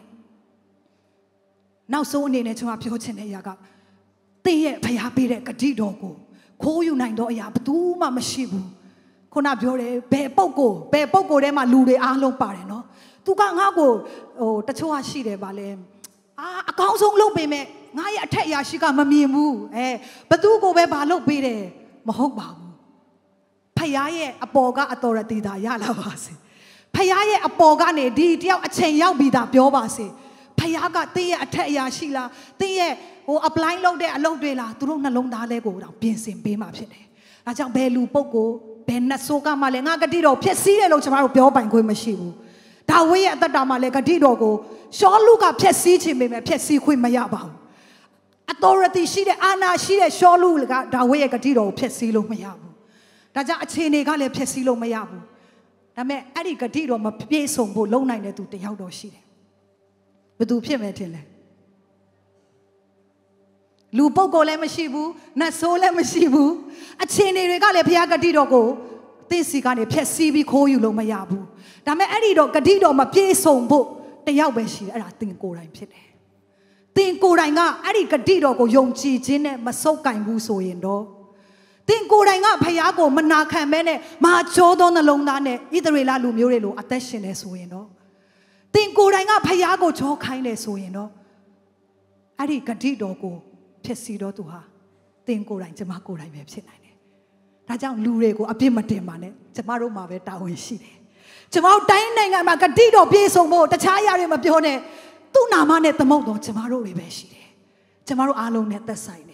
နောက်ဆုံးအနေနဲ့ကျွန်တော်ပြောချင်တဲ့အရာကသင်ရဲ့ဖခင်ပေးတဲ့ဂတိတော်ကိုခိုးယူနိုင်တော့အရာဘယ်သူမှမရှိဘူးခုနပြောတယ်ဘယ်ပုဂ္ဂိုလ်ဘယ်ပုဂ္ဂိုလ်ထဲမှာလူတွေအားလုံးပါတယ်နော်သူကငါ့ကိုဟိုတချို့ကရှိတယ်ဗာလဲအာအကောင်းဆုံးလုပ်ပေးမယ်ငါရဲ့အထက်အရာရှိကမမြင်ဘူးအဲဘသူကိုပဲဘာလုပ်ပေးတယ်မဟုတ်ပါဘူးဖခင်ရဲ့အပေါ်ကအတော်ရတီတာရလာပါစေဖခင်ရဲ့အပေါ်ကနေဒီတယောက်အချိန်ရောက်ပြီးသားပြောပါစေဖခင်ကတင်းရဲ့အထက်အရာရှိလားတင်းရဲ့ဟို apply လုပ်တဲ့အလုပ်တွေလားသူတို့နှလုံးသားလဲကိုတော့ပြင်ဆင်ပေးမှဖြစ်တယ်အဲကြောင့်ဘယ်လူပုဂ္ဂိုလ်ဘယ်နှဆိုးကမှလည်းငါဂတိတော်ဖြစ်စည်းတယ်လို့ကျွန်တော်တို့ပြောပိုင်ခွင့်မရှိဘူးဒါဝိရဲ့အသက်တာမှာလည်းဂတိတော်ကိုရှောလူကဖြစ်စည်းခြင်းပဲဖြစ်စည်းခွင့်မရပါဘူး authority ရှိတဲ့အာဏာရှိတဲ့ရှောလူကဒါဝိရဲ့ဂတိတော်ကိုဖြစ်စည်းလို့မရဘူးဒါကြောင့်အခြေအနေကလည်းဖြစ်စည်းလို့မရဘူးဒါပေမဲ့အဲ့ဒီဂတိတော်မပြည့်စုံဖို့လုံနိုင်တဲ့သူတယောက်တော့ရှိတယ်ဘယ်သူဖြစ်မယ်ထင်လဲလူပုဂ္ဂိုလ်လည်းမရှိဘူးနတ်ဆိုးလည်းမရှိဘူးအခြေအနေတွေကလည်းဘုရားဂတိတော်ကိုသိစီကနေဖြည့်ဆည်းပြီးခိုးယူလို့မရဘူးဒါပေမဲ့အဲ့ဒီတော့ဂတိတော်မပြည့်စုံဖို့တယောက်ပဲရှိတယ်အဲ့ဒါသင်ကိုယ်တိုင်ဖြစ်တယ်သင်ကိုယ်တိုင်ကအဲ့ဒီဂတိတော်ကိုယုံကြည်ခြင်းနဲ့မဆုတ်ကင်ဘူးဆိုရင်တော့သင်ကိုယ်တိုင်ကဘုရားကိုမနာခံမဲနဲ့မဟာကြောသောနှလုံးသားနဲ့ဣသရေလလူမျိုးတွေလိုအသက်ရှင်နေဆိုရင်တော့သင်ကိုယ်တိုင်ကဘုရားကိုကြောခိုင်းတယ်ဆိုရင်တော့အဲ့ဒီဂတိတော်ကိုဖြစ်စီတော့သူဟာသင်ကိုယ်တိုင်ကျမကိုယ်တိုင်ပဲဖြစ်နိုင်တယ်ဒါကြောင့်လူတွေကိုအပြစ်မတင်ပါနဲ့ကျမတို့မှာပဲတာဝန်ရှိတယ်ကျမတို့တိုင်းနိုင်ငံမှာဂတိတော်ပြည့်စုံဖို့တခြားအရာတွေမပြောနဲ့သူ့နာမနဲ့သမုတ်တော်ကျမတို့တွေပဲရှိတယ်ကျမတို့အားလုံးနဲ့သက်ဆိုင်တယ်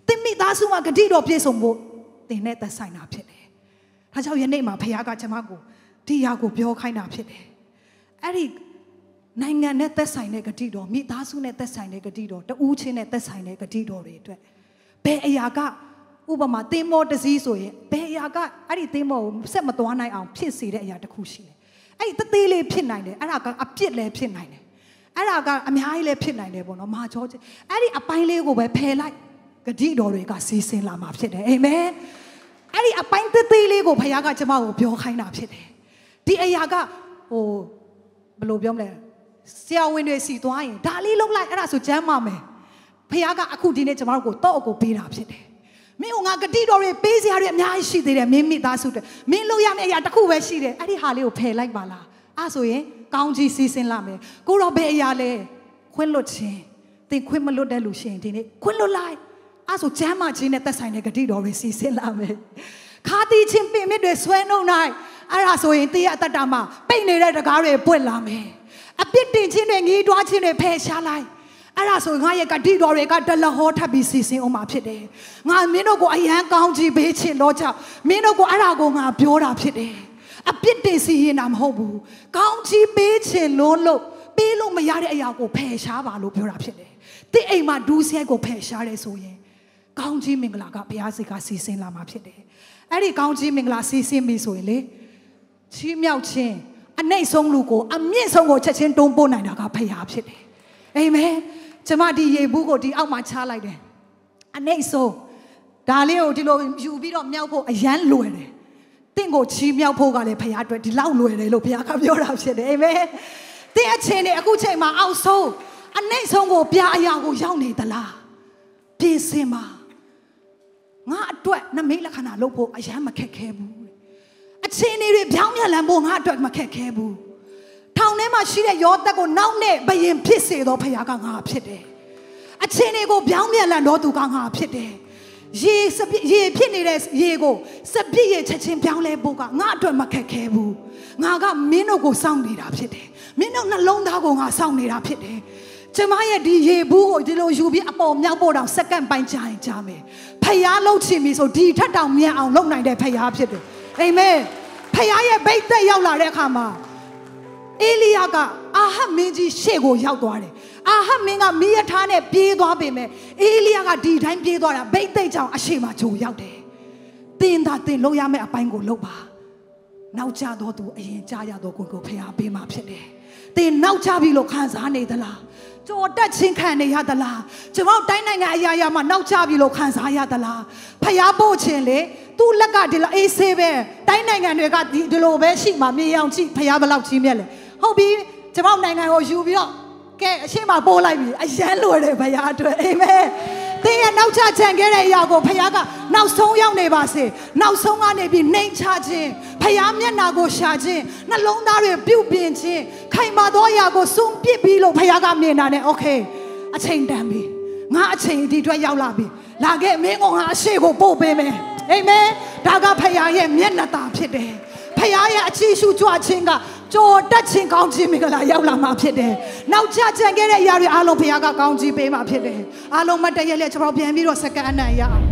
သင်မိသားစုမှာဂတိတော်ပြည့်စုံဖို့သင်နဲ့သက်ဆိုင်တာဖြစ်တယ်။ဒါကြောင့်ယနေ့မှာဖခင်ကကျွန်မကိုဒီရာကိုပြောခိုင်းတာဖြစ်တယ်။အဲ့ဒီနိုင်ငံနဲ့သက်ဆိုင်တဲ့ဂတိတော်မိသားစုနဲ့သက်ဆိုင်တဲ့ဂတိတော်တဦးချင်းနဲ့သက်ဆိုင်တဲ့ဂတိတော်တွေအတွက်ဘယ်အရာကဥပမာသင်္ဘောတစ်စီးဆိုရင်ဘယ်အရာကအဲ့ဒီသင်္ဘောကိုဆက်မသွားနိုင်အောင်ဖြစ်စေတဲ့အရာတစ်ခုရှိတယ်။အဲ့ဒီတသေးလေးဖြစ်နိုင်တယ်အဲ့ဒါကအပြစ်လည်းဖြစ်နိုင်တယ်။အဲ့ဒါကအများကြီးလည်းဖြစ်နိုင်တယ်ပေါ့နော်မာချောချင်းအဲ့ဒီအပိုင်းလေးကိုပဲဖယ်လိုက်ဂတိတော်တွေကစီစဉ်လာမှာဖြစ်တယ်အာမင်အဲ့ဒီအပိုင်းသေးသေးလေးကိုဖခင်ကကျွန်မကိုပြောခိုင်းတာဖြစ်တယ်ဒီအရာကဟိုဘယ်လိုပြောမလဲဆရာဝန်တွေစီသွားရင်ဒါလေးလုံးလိုက်အဲ့ဒါဆိုကျမ်းမာမယ်ဖခင်ကအခုဒီနေ့ကျွန်တော်တို့ကိုတော့အကိုပေးတာဖြစ်တယ်မင်းကငါဂတိတော်တွေပေးစရာတွေအများကြီးရှိသေးတယ်မင်းမိသားစုတွေမင်းလုပ်ရမယ့်အရာတစ်ခုပဲရှိတယ်အဲ့ဒီဟာလေးကိုဖယ်လိုက်ပါလားအဲ့ဆိုရင်ကောင်းကြီးစီစဉ်လာမယ်ကိုတော့ဘယ်အရာလဲခွင့်လွတ်ခြင်းသင်ခွင့်မလွတ်တဲ့လူရှိရင်ဒီနေ့ခွင့်လွတ်လိုက်အဲ့ဆိုကျမ်းမာခြင်းနဲ့သက်ဆိုင်တဲ့ဂတိတော်တွေစီစဉ်လာမယ်ခါတီးချင်းပင်မြစ်တွေဆွဲနှုတ်နိုင်အဲ့ဒါဆိုရင်တရားအတ္တမှာပိတ်နေတဲ့တကားတွေပွင့်လာမယ်အပြစ်တင်ခြင်းတွေငြီးတွားခြင်းတွေဖယ်ရှားလိုက်အဲ့ဒါဆိုငါရဲ့ဂတိတော်တွေကတလဟောထပ်ပြီးစီစဉ်အောင်မှာဖြစ်တယ်ငါမင်းတို့ကိုအယံကောင်းကြီးပေးခြင်းတော့ကြောင့်မင်းတို့ကိုအဲ့ဒါကိုငါပြောတာဖြစ်တယ်အပြစ်တင်စီရင်တာမဟုတ်ဘူးကောင်းကြီးပေးခြင်းလုံးလို့ပေးလို့မရတဲ့အရာကိုဖယ်ရှားပါလို့ပြောတာဖြစ်တယ်တိအိမ်မှာဒူးဆဲကိုဖယ်ရှားတယ်ဆိုရင်ကောင်းကြီးမင်္ဂလာကဘုရားစိတ်ကစီစဉ်လာမှာဖြစ်တယ်အဲ့ဒီကောင်းကြီးမင်္ဂလာစီစဉ်ပြီဆိုရင်လေချီးမြှောက်ခြင်းအနှိမ့်ဆုံးလူကိုအမြင့်ဆုံးကိုချက်ချင်းတွန်းပို့နိုင်တာကဘုရားဖြစ်တယ်အာမင်ကျွန်မဒီရေဘူးကိုဒီအောက်မှာချလိုက်တယ်အနှိမ့်ဆုံးဒါလေးကိုဒီလိုယူပြီးတော့မြောက်ဖို့အရန်လွယ်တယ်တင့်ကိုချီးမြှောက်ဖို့ကလည်းဘုရားအတွက်ဒီလောက်လွယ်တယ်လို့ဘုရားကပြောတာဖြစ်တယ်အာမင်တင်းအချင်းတွေအခုချိန်မှာအောက်ဆုံးအနှိမ့်ဆုံးကိုပြာအရာကိုရောက်နေသလားပြင်ဆင်ပါငါအတွက်နမိတ်လက္ခဏာလုပ်ဖို့အရန်မခက်ခဲဘူးအချင်းတွေပြောင်းပြန်လန်ဖို့ငါအတွက်မခက်ခဲဘူးထောင်ထဲမှာရှိတဲ့ယောသက်ကိုနောက်နဲ့ဘယင်ဖြစ်စေတော့ဖခင်ကငါဖြစ်တယ်အချင်းတွေကိုပြောင်းပြန်လန်တော့သူကငါဖြစ်တယ်ရေစပြရေဖြစ်နေတဲ့ရေကိုစပြည့်ရေချက်ချင်းပြောင်းလဲဖို့ကငါအတွက်မခက်ခဲဘူးငါကမင်းတို့ကိုစောင့်နေတာဖြစ်တယ်မင်းတို့နှလုံးသားကိုငါစောင့်နေတာဖြစ်တယ်ကျမရဲ့ဒီရေဘူးကိုဒီလိုယူပြီးအပေါ်မြောက်ဖို့တောင်စက္ကန့်ပိုင်းကြာရင်ကြာမယ်ဖျားလှုပ်ချင်ပြီဆိုဒီထက်တောင်မြန်အောင်လုပ်နိုင်တဲ့ဖျားဖြစ်တယ်အာမင်ဖျားရဲ့ဗိတ်သက်ရောက်လာတဲ့အခါမှာအေလိယကအာဟပ်မင်းကြီးရှေ့ကိုရောက်သွားတယ်အာဟပ်မင်းကမိရထားနဲ့ပြေးသွားပေမဲ့အေလိယကဒီတိုင်းပြေးသွားတာဗိတ်သက်ကြောင့်အရှိမချိုရောက်တယ်တင်သာတင်လုပ်ရမယ့်အပိုင်းကိုလုပ်ပါနောက်ကျတော့သူအရင်ကြားရတော့ကိုကိုဖျားပေးမှဖြစ်တယ်တင်နောက်ကျပြီလို့ခံစားနေသလားကြော်တက်ချင်းခံနေရသလားကျွန်တော်တိုင်းနိုင်ငံအရာရာမှာနောက်ကျပြီလို့ခံစားရသလားဖျားပို့ခြင်းလေသူ့လက်ကဒီလိုအေးဆေးပဲတိုင်းနိုင်ငံတွေကဒီဒီလိုပဲရှိမှမြေအောင်ကြည့်ဖျားဘလောက်ကြီးမြတ်လဲဟုတ်ပြီကျွန်တော်နိုင်ငံကိုယူပြီးတော့ကဲအရှင်းမပို့လိုက်ပြီအရန်လွယ်တယ်ဖျားအတွက်အာမင်တင်းရဲ့နောက်ချချန်ခဲ့တဲ့အရာကိုဖျားကနောက်ဆုံးရောက်နေပါစေနောက်ဆုံးကနေပြီးနှိမ်ချခြင်းဖျားမျက်နာကိုရှာခြင်းနှလုံးသားတွေပြုတ်ပြင်ခြင်းခိုင်မာသောအရာကိုစွန့်ပစ်ပြီးလို့ဖျားကမြင်တာနဲ့โอเคအချိန်တန်ပြီငါအချိန်ဒီအတွက်ရောက်လာပြီလာခဲ့မင်းကငါအရှိကိုပို့ပေးမယ်အာမင်ဒါကဖျားရဲ့မျက်နှာသာဖြစ်တယ်ဖျားရဲ့အချီးရှုကြွခြင်းကကြော်တက်ခြင်းကောင်းခြင်းမင်္ဂလာရောက်လာမှာဖြစ်တယ်။နောက်ကျကျန်ခဲ့တဲ့အရာတွေအားလုံးဘုရားကကောင်းကြီးပေးမှာဖြစ်တယ်။အားလုံးမတည့်ရလက်ကျွန်တော်ပြန်ပြီးတော့စက္ကန့်အနံ့ရအောင်